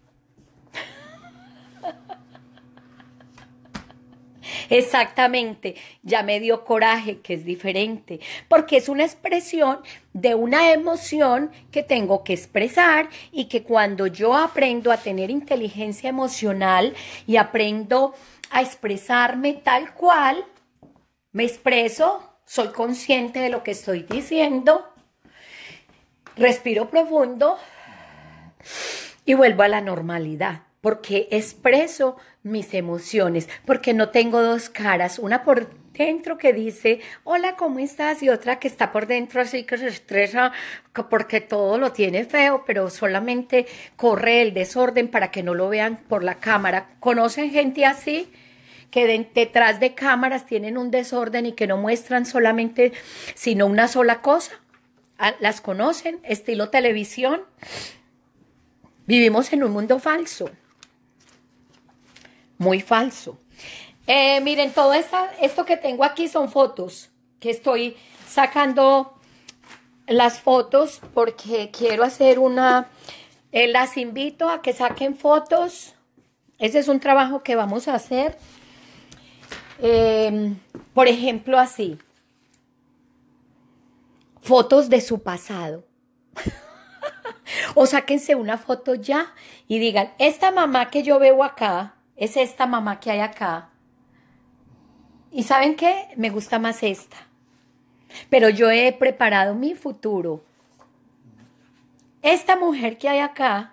Exactamente, ya me dio coraje, que es diferente, porque es una expresión de una emoción que tengo que expresar y que cuando yo aprendo a tener inteligencia emocional y aprendo a expresarme tal cual, me expreso, soy consciente de lo que estoy diciendo, respiro profundo y vuelvo a la normalidad. Porque expreso mis emociones, porque no tengo dos caras, una por dentro que dice, hola, ¿cómo estás? Y otra que está por dentro así que se estresa porque todo lo tiene feo, pero solamente corre el desorden para que no lo vean por la cámara. ¿Conocen gente así? Que de, detrás de cámaras tienen un desorden y que no muestran solamente, sino una sola cosa. ¿Las conocen? Estilo televisión. Vivimos en un mundo falso. Muy falso. Eh, miren, todo esta, esto que tengo aquí son fotos, que estoy sacando las fotos porque quiero hacer una, eh, las invito a que saquen fotos. Ese es un trabajo que vamos a hacer. Eh, por ejemplo, así. Fotos de su pasado. O sáquense una foto ya y digan, esta mamá que yo veo acá, es esta mamá que hay acá. ¿Y saben qué? Me gusta más esta. Pero yo he preparado mi futuro. Esta mujer que hay acá,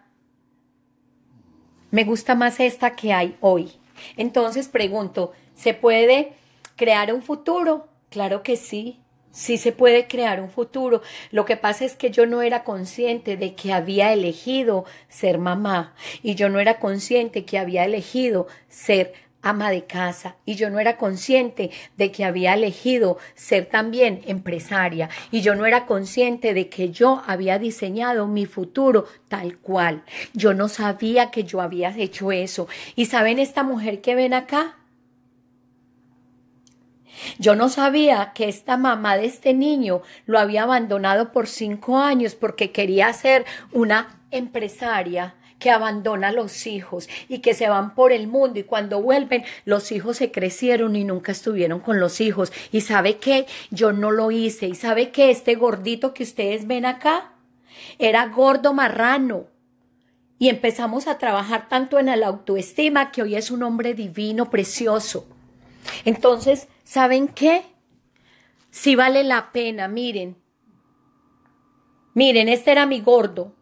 me gusta más esta que hay hoy. Entonces pregunto, ¿se puede crear un futuro? Claro que sí. Sí se puede crear un futuro. Lo que pasa es que yo no era consciente de que había elegido ser mamá y yo no era consciente que había elegido ser ama de casa y yo no era consciente de que había elegido ser también empresaria y yo no era consciente de que yo había diseñado mi futuro tal cual. Yo no sabía que yo había hecho eso. ¿Y saben esta mujer que ven acá? Yo no sabía que esta mamá de este niño lo había abandonado por cinco años porque quería ser una empresaria que abandona a los hijos y que se van por el mundo y cuando vuelven los hijos se crecieron y nunca estuvieron con los hijos. ¿Y sabe qué? Yo no lo hice. ¿Y sabe qué? Este gordito que ustedes ven acá era gordo marrano. Y empezamos a trabajar tanto en la autoestima que hoy es un hombre divino, precioso. Entonces, ¿saben qué? Sí vale la pena, miren. Miren, este era mi gordo.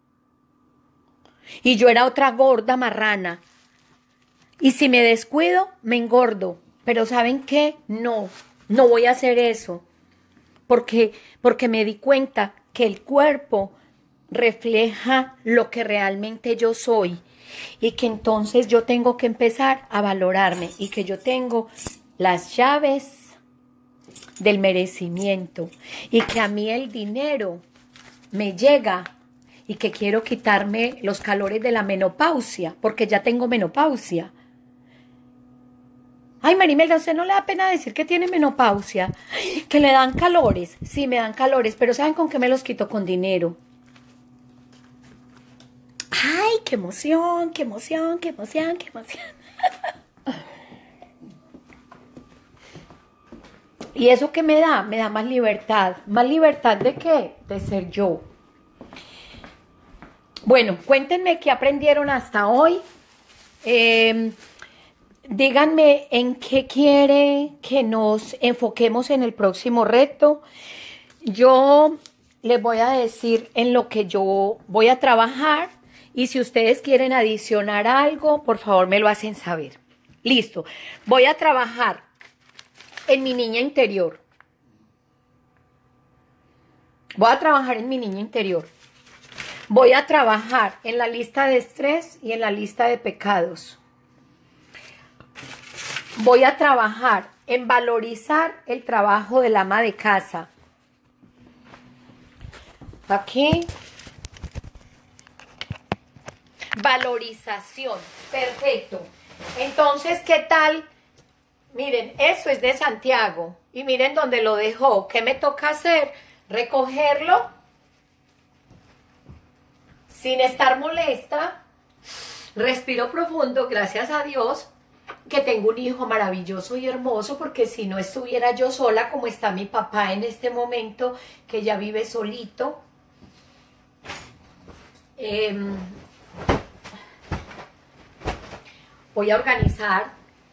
Y yo era otra gorda marrana. Y si me descuido, me engordo. Pero ¿saben qué? No, no voy a hacer eso. Porque, porque me di cuenta que el cuerpo refleja lo que realmente yo soy. Y que entonces yo tengo que empezar a valorarme y que yo tengo las llaves del merecimiento y que a mí el dinero me llega y que quiero quitarme los calores de la menopausia porque ya tengo menopausia. Ay, Marimelda, ¿a usted no le da pena decir que tiene menopausia? Que le dan calores. Sí, me dan calores, pero ¿saben con qué me los quito? Con dinero. ¡Ay, qué emoción, qué emoción, qué emoción, qué emoción! ¿Y eso qué me da? Me da más libertad. ¿Más libertad de qué? De ser yo. Bueno, cuéntenme qué aprendieron hasta hoy. Eh, díganme en qué quiere que nos enfoquemos en el próximo reto. Yo les voy a decir en lo que yo voy a trabajar. Y si ustedes quieren adicionar algo, por favor me lo hacen saber. Listo. Voy a trabajar en mi niña interior. Voy a trabajar en mi niña interior. Voy a trabajar en la lista de estrés y en la lista de pecados. Voy a trabajar en valorizar el trabajo del ama de casa. Aquí. Valorización. Perfecto. Entonces, ¿qué tal? Miren, eso es de Santiago. Y miren dónde lo dejó. ¿Qué me toca hacer? Recogerlo. sin estar molesta, respiro profundo, gracias a Dios, que tengo un hijo maravilloso y hermoso, porque si no estuviera yo sola, como está mi papá en este momento, que ya vive solito, eh, voy a organizar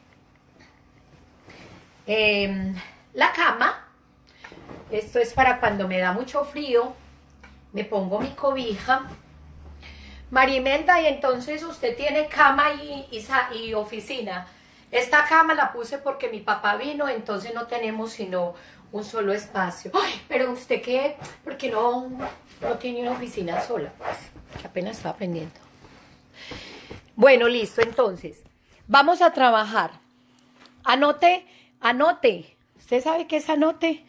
eh, la cama. Esto es para cuando me da mucho frío, me pongo mi cobija. Marimelda, y entonces usted tiene cama y, y, y oficina. Esta cama la puse porque mi papá vino, entonces no tenemos sino un solo espacio. Ay, pero usted qué, porque no, no tiene una oficina sola, pues, que apenas está aprendiendo. Bueno, listo, entonces, vamos a trabajar. Anote, anote. ¿Usted sabe qué es anote?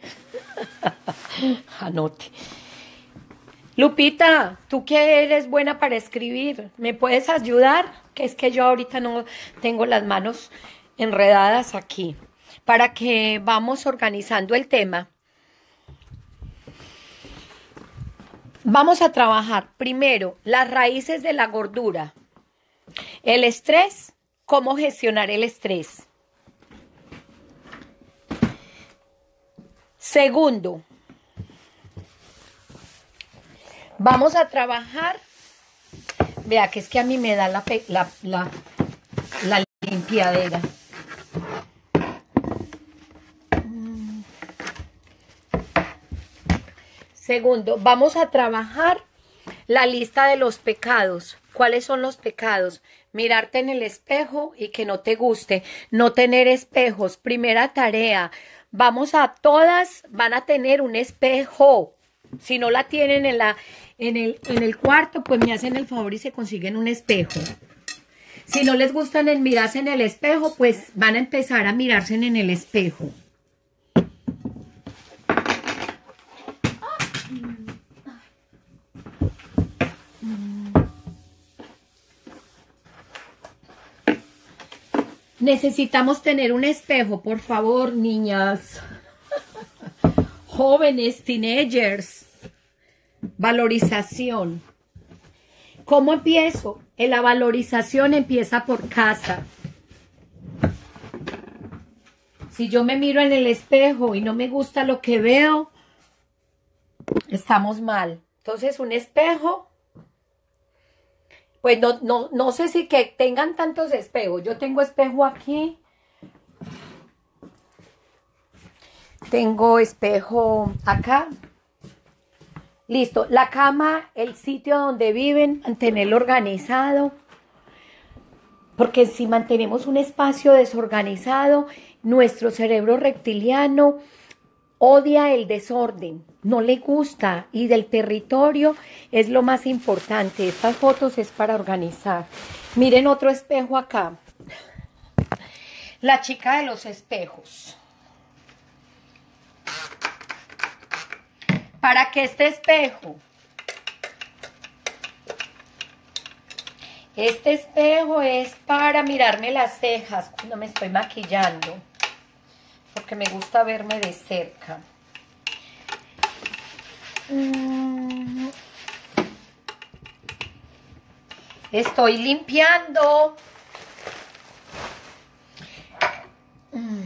Anote. Lupita, tú que eres buena para escribir, ¿me puedes ayudar? Que es que yo ahorita no tengo las manos enredadas aquí. Para que vamos organizando el tema. Vamos a trabajar primero las raíces de la gordura. El estrés, cómo gestionar el estrés. Segundo, vamos a trabajar, vea que es que a mí me da la, la, la, la limpiadera. Segundo, vamos a trabajar la lista de los pecados. ¿Cuáles son los pecados? Mirarte en el espejo y que no te guste. No tener espejos. Primera tarea. Vamos a todas, van a tener un espejo. Si no la tienen en, la, en, el, en el cuarto, pues me hacen el favor y se consiguen un espejo. Si no les gustan el mirarse en el espejo, pues van a empezar a mirarse en el espejo. Necesitamos tener un espejo, por favor, niñas, jóvenes, teenagers. Valorización. ¿Cómo empiezo? La valorización empieza por casa. Si yo me miro en el espejo y no me gusta lo que veo, estamos mal. Entonces, un espejo, pues no, no, no sé si que tengan tantos espejos. Yo tengo espejo aquí. Tengo espejo acá. Listo. La cama, el sitio donde viven, mantenerlo organizado. Porque si mantenemos un espacio desorganizado, nuestro cerebro reptiliano odia el desorden, no le gusta, y del territorio es lo más importante. Estas fotos es para organizar. Miren otro espejo acá. La chica de los espejos. Para que este espejo, este espejo es para mirarme las cejas cuando me estoy maquillando, porque me gusta verme de cerca. Mm. Estoy limpiando. Mm.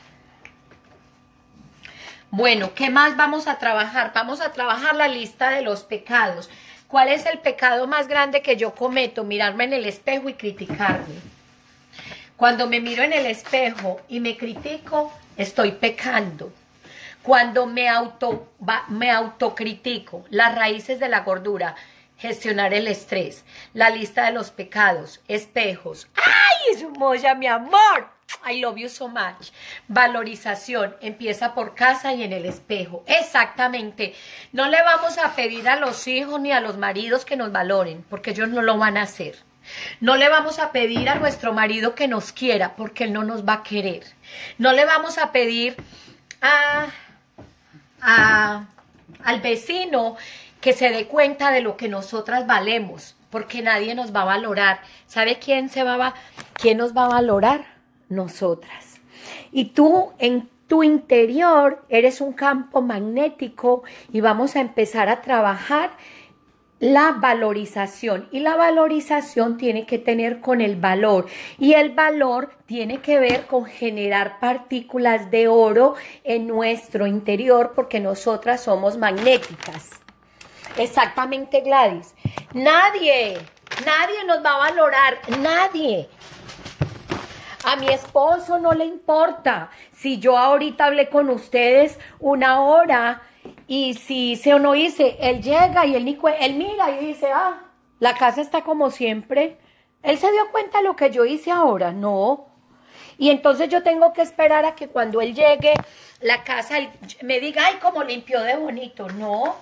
Bueno, ¿qué más vamos a trabajar? Vamos a trabajar la lista de los pecados. ¿Cuál es el pecado más grande que yo cometo? Mirarme en el espejo y criticarme. Cuando me miro en el espejo y me critico, estoy pecando. Cuando me, auto, me autocritico, las raíces de la gordura, gestionar el estrés, la lista de los pecados, espejos. ¡Ay, es moya, mi amor! I love you so much. Valorización empieza por casa y en el espejo. Exactamente. No le vamos a pedir a los hijos ni a los maridos que nos valoren, porque ellos no lo van a hacer. No le vamos a pedir a nuestro marido que nos quiera, porque él no nos va a querer. No le vamos a pedir a, a, al vecino que se dé cuenta de lo que nosotras valemos, porque nadie nos va a valorar. ¿Sabe quién, se va a, quién nos va a valorar? Nosotras. Y tú en tu interior eres un campo magnético y vamos a empezar a trabajar la valorización. Y la valorización tiene que tener con el valor. Y el valor tiene que ver con generar partículas de oro en nuestro interior porque nosotras somos magnéticas. Exactamente, Gladys. Nadie, nadie nos va a valorar, nadie. A mi esposo no le importa si yo ahorita hablé con ustedes una hora y si hice o no hice. Él llega y él, ni él mira y dice, ah, la casa está como siempre. ¿Él se dio cuenta de lo que yo hice ahora? No. Y entonces yo tengo que esperar a que cuando él llegue, la casa él me diga, ay, cómo limpió de bonito. No.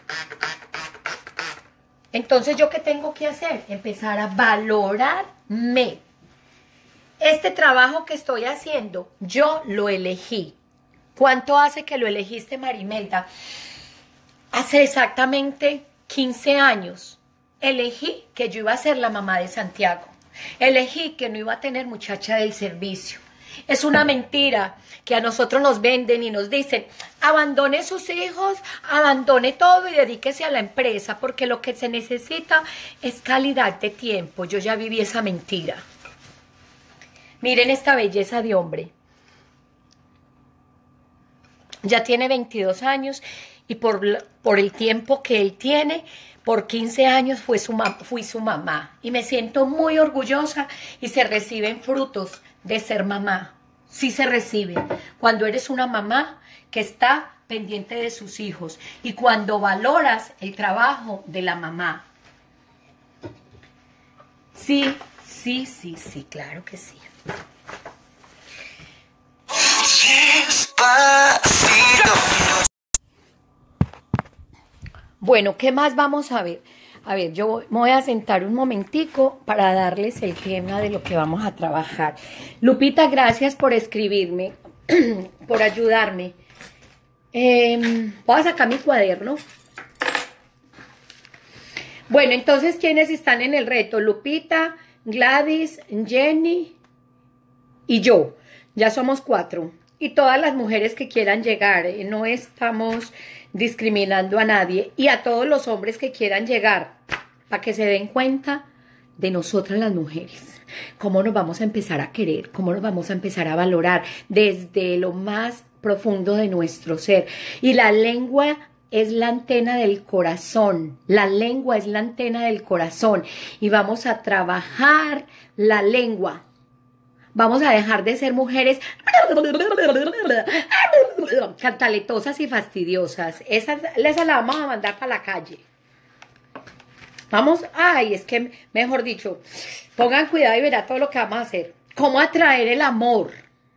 Entonces, ¿yo qué tengo que hacer? Empezar a valorarme. Este trabajo que estoy haciendo, yo lo elegí. ¿Cuánto hace que lo elegiste, Marimelda? Hace exactamente quince años. Elegí que yo iba a ser la mamá de Santiago. Elegí que no iba a tener muchacha del servicio. Es una mentira que a nosotros nos venden y nos dicen, abandone sus hijos, abandone todo y dedíquese a la empresa, porque lo que se necesita es calidad de tiempo. Yo ya viví esa mentira. Miren esta belleza de hombre. Ya tiene veintidós años y por, por el tiempo que él tiene, por quince años fue su, fui su mamá. Y me siento muy orgullosa y se reciben frutos de ser mamá. Sí se recibe. Cuando eres una mamá que está pendiente de sus hijos y cuando valoras el trabajo de la mamá. Sí, sí, sí, sí, claro que sí. Bueno, ¿qué más vamos a ver? A ver, yo me voy a sentar un momentico para darles el tema de lo que vamos a trabajar. Lupita, gracias por escribirme, por ayudarme. Eh, voy a sacar mi cuaderno. Bueno, entonces, ¿quiénes están en el reto? Lupita, Gladys, Jenny y yo. Ya somos cuatro. Y todas las mujeres que quieran llegar. Eh, no estamos discriminando a nadie. Y a todos los hombres que quieran llegar. Para que se den cuenta de nosotras las mujeres. Cómo nos vamos a empezar a querer. Cómo nos vamos a empezar a valorar. Desde lo más profundo de nuestro ser. Y la lengua es la antena del corazón. La lengua es la antena del corazón. Y vamos a trabajar la lengua. Vamos a dejar de ser mujeres cantaletosas y fastidiosas. Esa, esa la vamos a mandar para la calle. Vamos, ay, es que, mejor dicho, pongan cuidado y verá todo lo que vamos a hacer. ¿Cómo atraer el amor?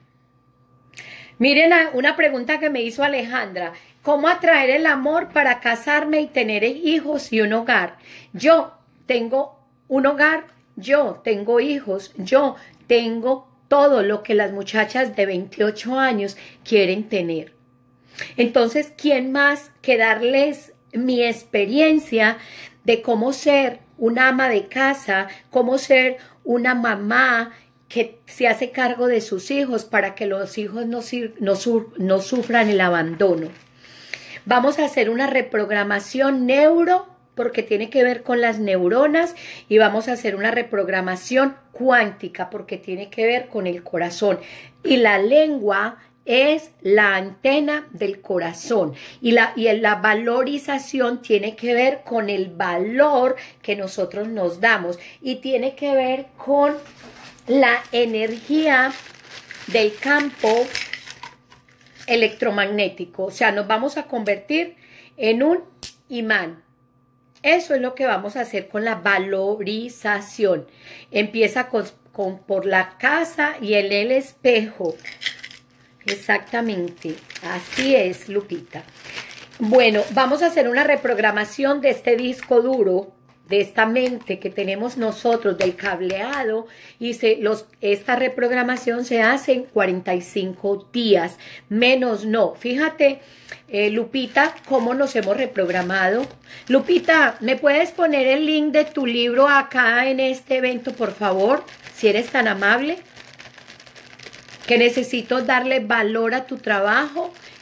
Miren una pregunta que me hizo Alejandra. ¿Cómo atraer el amor para casarme y tener hijos y un hogar? Yo tengo un hogar, yo tengo hijos, yo tengo todo lo que las muchachas de veintiocho años quieren tener. Entonces, ¿quién más que darles mi experiencia de cómo ser una ama de casa, cómo ser una mamá que se hace cargo de sus hijos para que los hijos no, no, no sufran el abandono? Vamos a hacer una reprogramación neuro porque tiene que ver con las neuronas y vamos a hacer una reprogramación cuántica porque tiene que ver con el corazón. Y la lengua es la antena del corazón y la, y la valorización tiene que ver con el valor que nosotros nos damos y tiene que ver con la energía del campo electromagnético. O sea, nos vamos a convertir en un imán. Eso es lo que vamos a hacer con la valorización. Empieza con, con, por la casa y en el espejo. Exactamente. Así es, Lupita. Bueno, vamos a hacer una reprogramación de este disco duro, de esta mente que tenemos nosotros, del cableado, y se, los, esta reprogramación se hace en cuarenta y cinco días, menos no. Fíjate, eh, Lupita, cómo nos hemos reprogramado. Lupita, ¿me puedes poner el link de tu libro acá en este evento, por favor? Si eres tan amable, que necesito darle valor a tu trabajo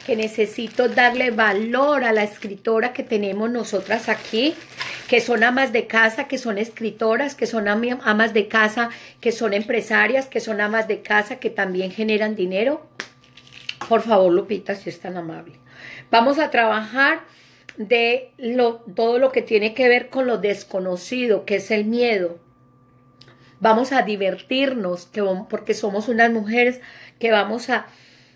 que necesito darle valor a la escritora que tenemos nosotras aquí, que son amas de casa, que son escritoras, que son amas de casa, que son empresarias, que son amas de casa, que también generan dinero. Por favor, Lupita, si es tan amable. Vamos a trabajar de lo, todo lo que tiene que ver con lo desconocido, que es el miedo. Vamos a divertirnos, que, porque somos unas mujeres que vamos a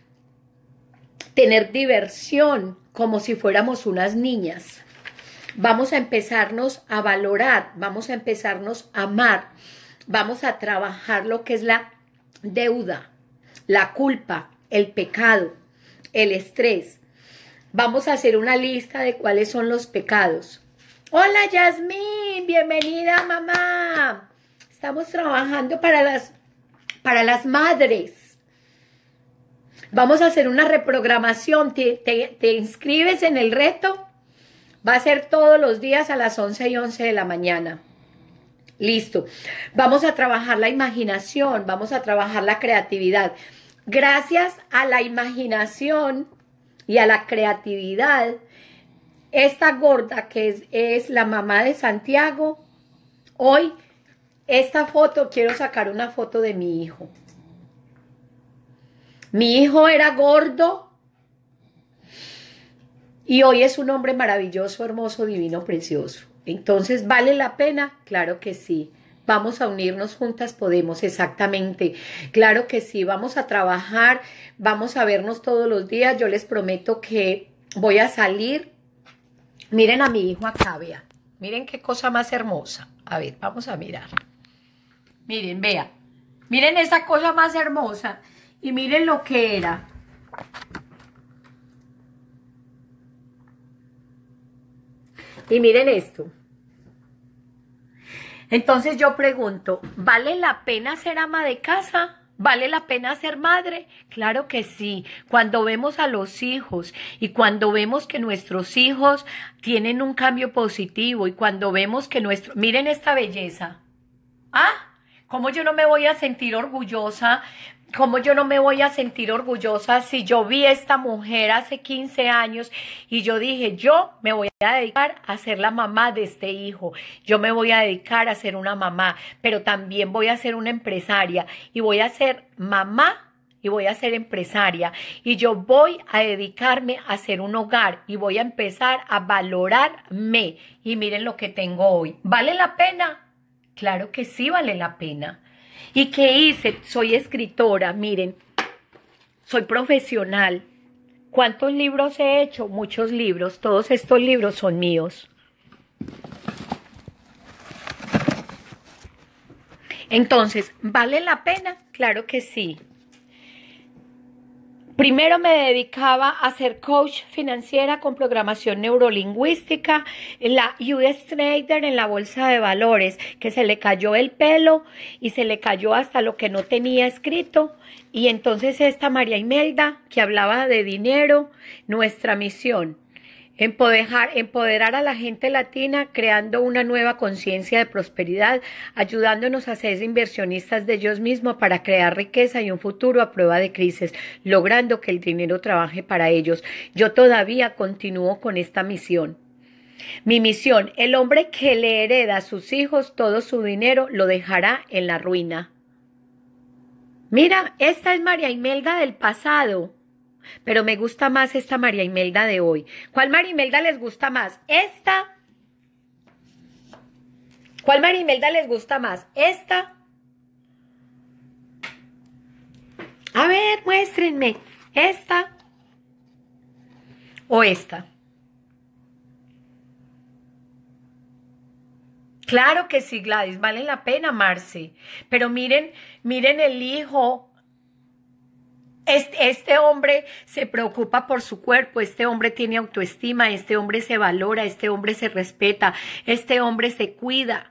tener diversión como si fuéramos unas niñas. Vamos a empezarnos a valorar, vamos a empezarnos a amar, vamos a trabajar lo que es la deuda, la culpa, el pecado, el estrés. Vamos a hacer una lista de cuáles son los pecados. Hola, Yasmín, bienvenida, mamá. Estamos trabajando para las, para las madres. Vamos a hacer una reprogramación. ¿Te, te, te inscribes en el reto? Va a ser todos los días a las once y once de la mañana. Listo. Vamos a trabajar la imaginación, vamos a trabajar la creatividad. Gracias a la imaginación y a la creatividad, esta gorda que es, es la mamá de Santiago, hoy, esta foto, quiero sacar una foto de mi hijo. Mi hijo era gordo y hoy es un hombre maravilloso, hermoso, divino, precioso. Entonces, ¿vale la pena? Claro que sí. Vamos a unirnos juntas, podemos, exactamente. Claro que sí, vamos a trabajar, vamos a vernos todos los días. Yo les prometo que voy a salir. Miren a mi hijo acá, vean. Miren qué cosa más hermosa. A ver, vamos a mirar. Miren, vean. Miren esa cosa más hermosa. Y miren lo que era. Y miren esto. Entonces yo pregunto, ¿vale la pena ser ama de casa? ¿Vale la pena ser madre? Claro que sí. Cuando vemos a los hijos y cuando vemos que nuestros hijos tienen un cambio positivo y cuando vemos que nuestro... Miren esta belleza. ¿Ah? ¿Cómo yo no me voy a sentir orgullosa? ¿Cómo yo no me voy a sentir orgullosa si yo vi a esta mujer hace quince años y yo dije, yo me voy a dedicar a ser la mamá de este hijo, yo me voy a dedicar a ser una mamá, pero también voy a ser una empresaria y voy a ser mamá y voy a ser empresaria y yo voy a dedicarme a hacer un hogar y voy a empezar a valorarme y miren lo que tengo hoy. ¿Vale la pena? Claro que sí vale la pena. ¿Y qué hice? Soy escritora, miren, soy profesional. ¿Cuántos libros he hecho? Muchos libros. Todos estos libros son míos. Entonces, ¿vale la pena? Claro que sí. Primero me dedicaba a ser coach financiera con programación neurolingüística, en la U S Trader, en la bolsa de valores, que se le cayó el pelo y se le cayó hasta lo que no tenía escrito. Y entonces esta María Imelda, que hablaba de dinero, nuestra misión, empoderar, empoderar a la gente latina creando una nueva conciencia de prosperidad, ayudándonos a ser inversionistas de ellos mismos para crear riqueza y un futuro a prueba de crisis, logrando que el dinero trabaje para ellos. Yo todavía continúo con esta misión. Mi misión, el hombre que le hereda a sus hijos todo su dinero lo dejará en la ruina. Mira, esta es María Imelda del pasado. Pero me gusta más esta María Imelda de hoy. ¿Cuál María Imelda les gusta más? ¿Esta? ¿Cuál María Imelda les gusta más? ¿Esta? A ver, muéstrenme. ¿Esta? ¿O esta? Claro que sí, Gladys. Vale la pena, Marce. Pero miren, miren el hijo. Este, este hombre se preocupa por su cuerpo, este hombre tiene autoestima, este hombre se valora, este hombre se respeta, este hombre se cuida.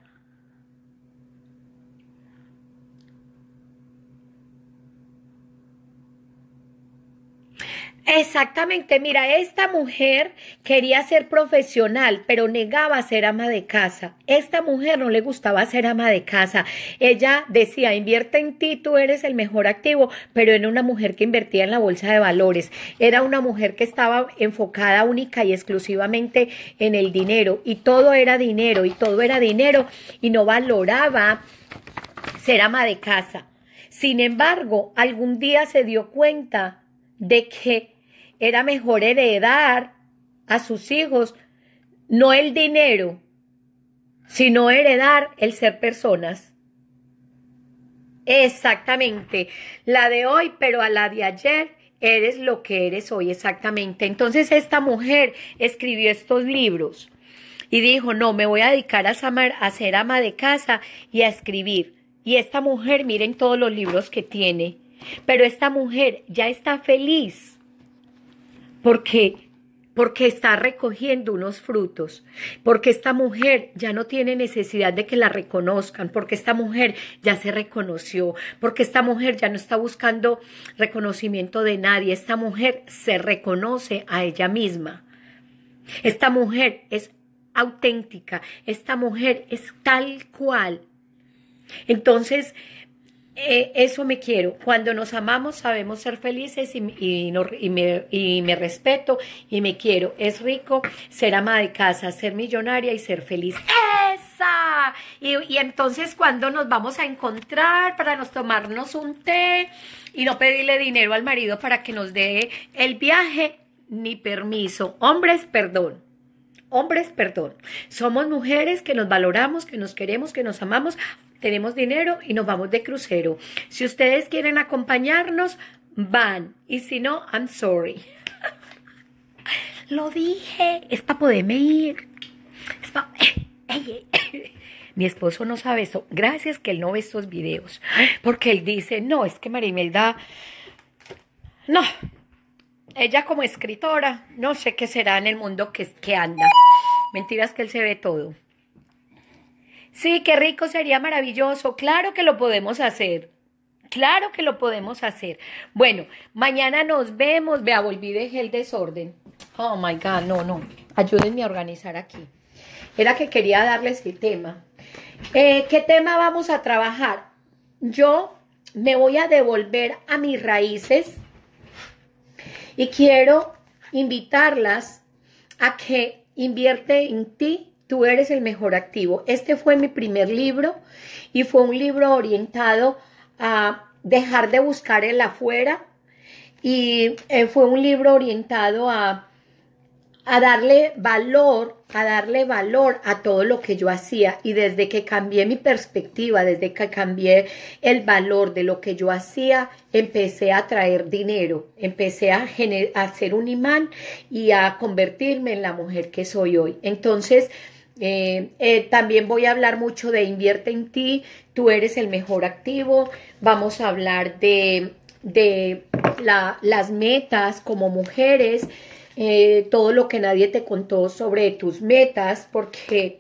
Exactamente, mira, esta mujer quería ser profesional, pero negaba ser ama de casa. Esta mujer no le gustaba ser ama de casa. Ella decía, invierte en ti, tú eres el mejor activo, pero era una mujer que invertía en la bolsa de valores. Era una mujer que estaba enfocada única y exclusivamente en el dinero, y todo era dinero, y todo era dinero, y no valoraba ser ama de casa. Sin embargo, algún día se dio cuenta de que era mejor heredar a sus hijos no el dinero, sino heredar el ser personas. Exactamente, la de hoy, pero a la de ayer eres lo que eres hoy, exactamente. Entonces esta mujer escribió estos libros y dijo, no, me voy a dedicar a ser, a ser ama de casa y a escribir. Y esta mujer, miren todos los libros que tiene, pero esta mujer ya está feliz. Porque, porque está recogiendo unos frutos, porque esta mujer ya no tiene necesidad de que la reconozcan, porque esta mujer ya se reconoció, porque esta mujer ya no está buscando reconocimiento de nadie, esta mujer se reconoce a ella misma. Esta mujer es auténtica, esta mujer es tal cual. Entonces, Eh, eso me quiero. Cuando nos amamos sabemos ser felices y, y, no, y, me, y me respeto y me quiero. Es rico ser ama de casa, ser millonaria y ser feliz. ¡Esa! Y, y entonces cuando nos vamos a encontrar para nos tomarnos un té y no pedirle dinero al marido para que nos dé el viaje ni permiso. Hombres, perdón. Hombres, perdón. Somos mujeres que nos valoramos, que nos queremos, que nos amamos. Tenemos dinero y nos vamos de crucero. Si ustedes quieren acompañarnos, van. Y si no, I'm sorry. Lo dije. Es para poderme ir. Es pa... Mi esposo no sabe eso. Gracias que él no ve estos videos. Porque él dice, no, es que María Imelda... No. Ella como escritora, no sé qué será en el mundo que, que anda. Mentiras que él se ve todo. Sí, qué rico, sería maravilloso. Claro que lo podemos hacer. Claro que lo podemos hacer. Bueno, mañana nos vemos. Vea, volví, dejé el desorden. Oh, my God, no, no. Ayúdenme a organizar aquí. Era que quería darles el tema. Eh, ¿Qué tema vamos a trabajar? Yo me voy a devolver a mis raíces y quiero invitarlas a que invierte en ti. Tú eres el mejor activo. Este fue mi primer libro y fue un libro orientado a dejar de buscar el afuera y eh, fue un libro orientado a, a darle valor, a darle valor a todo lo que yo hacía. Y desde que cambié mi perspectiva, desde que cambié el valor de lo que yo hacía, empecé a traer dinero, empecé a, a ser un imán y a convertirme en la mujer que soy hoy. Entonces, Eh, eh, también voy a hablar mucho de invierte en ti, tú eres el mejor activo. Vamos a hablar de, de la, las metas como mujeres, eh, todo lo que nadie te contó sobre tus metas, porque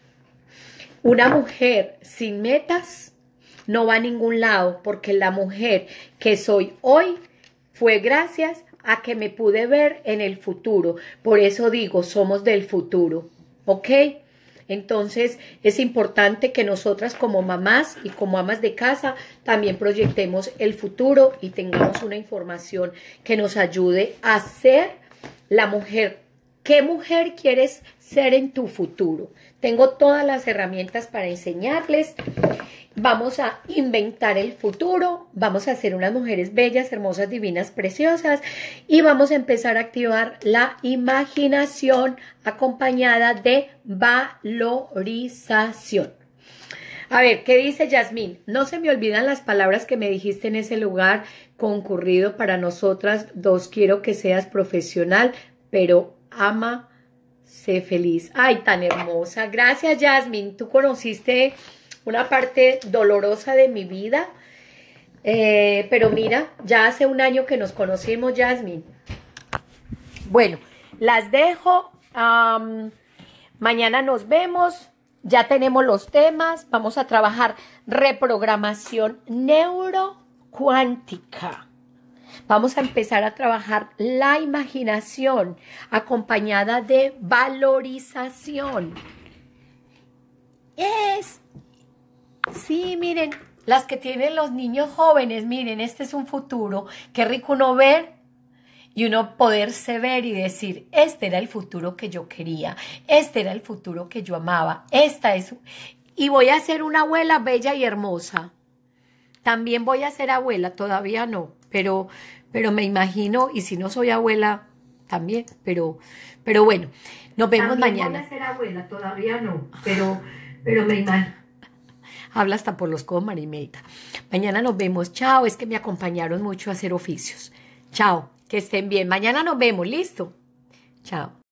una mujer sin metas no va a ningún lado, porque la mujer que soy hoy fue gracias a que me pude ver en el futuro. Por eso digo, somos del futuro, ¿ok? Entonces es importante que nosotras como mamás y como amas de casa también proyectemos el futuro y tengamos una información que nos ayude a ser la mujer. ¿Qué mujer quieres ser en tu futuro? Tengo todas las herramientas para enseñarles. Vamos a inventar el futuro, vamos a ser unas mujeres bellas, hermosas, divinas, preciosas y vamos a empezar a activar la imaginación acompañada de valorización. A ver, ¿qué dice Yasmín? No se me olvidan las palabras que me dijiste en ese lugar concurrido para nosotras dos. Quiero que seas profesional, pero ama, sé feliz. Ay, tan hermosa. Gracias, Yasmín. Tú conociste una parte dolorosa de mi vida, eh, pero mira, ya hace un año que nos conocimos, Yasmín. Bueno, las dejo, um, mañana nos vemos, ya tenemos los temas, vamos a trabajar reprogramación neurocuántica. Vamos a empezar a trabajar la imaginación acompañada de valorización. Es, sí, miren, las que tienen los niños jóvenes, miren, este es un futuro. Qué rico uno ver y uno poderse ver y decir, este era el futuro que yo quería, este era el futuro que yo amaba, esta es... Y voy a ser una abuela bella y hermosa. También voy a ser abuela, todavía no, pero, pero me imagino, y si no soy abuela, también, pero, pero bueno, nos vemos También mañana. voy a ser abuela, todavía no, pero, pero me imagino. Habla hasta por los codos, Marimelda. Mañana nos vemos, chao, es que me acompañaron mucho a hacer oficios. Chao, que estén bien, mañana nos vemos, ¿listo? Chao.